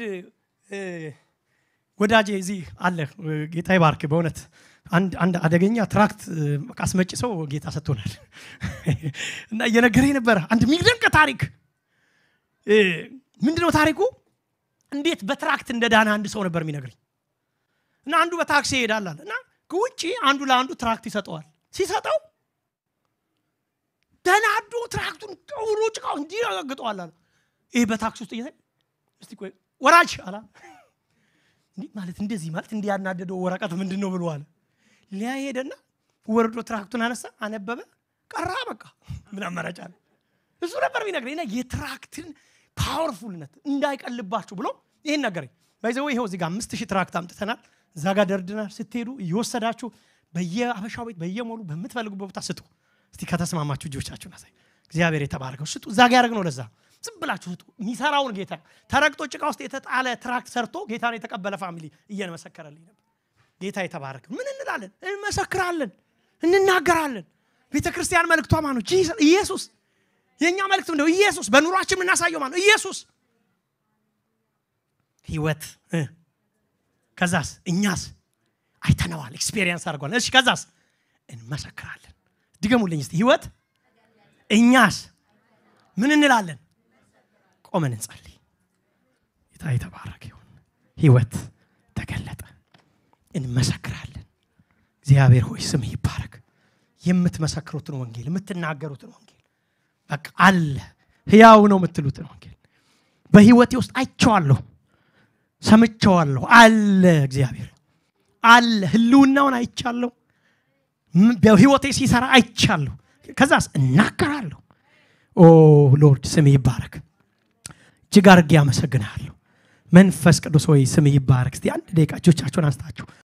ወዳጄ እዚህ አለ ጌታ ይባርክ በእውነት አንድ አደገኛ ትራክት አስመጪ ሰው ጌታ ሰጥቶናል እና እየነገረኝ ነበር አንድ የሚደንቅ ታሪክ ምንድነው ታሪኩ እንዴት በትራክት እንደዳነ አንድ ሰው ነበር የሚነግረኝ እና አንዱ በታክሲ ይሄዳል እና ከውጪ አንዱ ለአንዱ ትራክት ይሰጠዋል ሲሰጠው ተናዶ ትራክቱን ቀውሮ ጭቃው እንዲያጋግጠዋል አለ ይሄ በታክሲ ውስጥ እስቲ ቆይ ወራጅ አላ እንዴ ማለት እንደዚህ ማለት እንዲያናደደው ወረቀት ምንድነው ብሎ አለ ሊያሄደና ወርዶ ትራክቱን አነሳ አነበበ ቀራ በቃ ምን አመራጫለ እሱ ነበር የሚነግረኝና የትራክትን ፓወርፉልነት እንዳይቀልባችሁ ብሎ ይሄን ነገረኝ ባይዘው ይሄው እዚህ ጋር 5000 ትራክት አምጥተናል ዛጋ ደርድናል ስትሄዱ ይወሰዳችሁ በየአበሻው ቤት በየሞሉ በመትፈልጉበት ቦታ ስጡ እስቲ ከተስማማችሁ ጆቻችሁን አሳይ እግዚአብሔር የተባረከው ስጡ ዛጋ ያረግነው ለዛ ዝብላችሁ ስጡ ሚሰራውን ጌታ ተረግጦ ጭቃ ውስጥ የተጣለ ትራክት ሰርቶ ጌታን የተቀበለ ፋሚሊ እየመሰከረልኝ ነበር ጌታ የተባረከው ምን እንላለን እንመሰክራለን እንናገራለን ቤተክርስቲያን መልእክቷ ማን ነው? ኢየሱስ። የኛ መልእክት ምንድነው? ኢየሱስ። በኑሯችን እናሳየው ማን ነው? ኢየሱስ። ሕይወት ከዛስ እኛስ አይተነዋል፣ ኤክስፒሪየንስ አድርጓል። እሺ ከዛስ እንመሰክራለን። ድገሙልኝ እስቲ። ሕይወት እኛስ ምን እንላለን? ቆመን እንጸልይ። ጌታ የተባረከ ይሁን። ሕይወት ተገለጠ፣ እንመሰክራለን። እግዚአብሔር ሆይ ስምህ ይባረክ። የምትመሰክሩትን ወንጌል የምትናገሩትን ወንጌል በቃ አለ ሕያው ነው የምትሉትን ወንጌል በሕይወቴ ውስጥ አይቼዋለሁ፣ ሰምቼዋለሁ አለ። እግዚአብሔር አለ፣ ህልውናውን አይቻለሁ፣ በሕይወቴ ሲሰራ አይቻለሁ። ከዛስ እናገራለሁ። ኦ ሎርድ ስምህ ይባረክ። እጅግ አድርጌ አመሰግናለሁ። መንፈስ ቅዱስ ሆይ ስምህ ይባረክ። እስቲ አንድ ደቂቃ እጆቻችሁን አንስታችሁ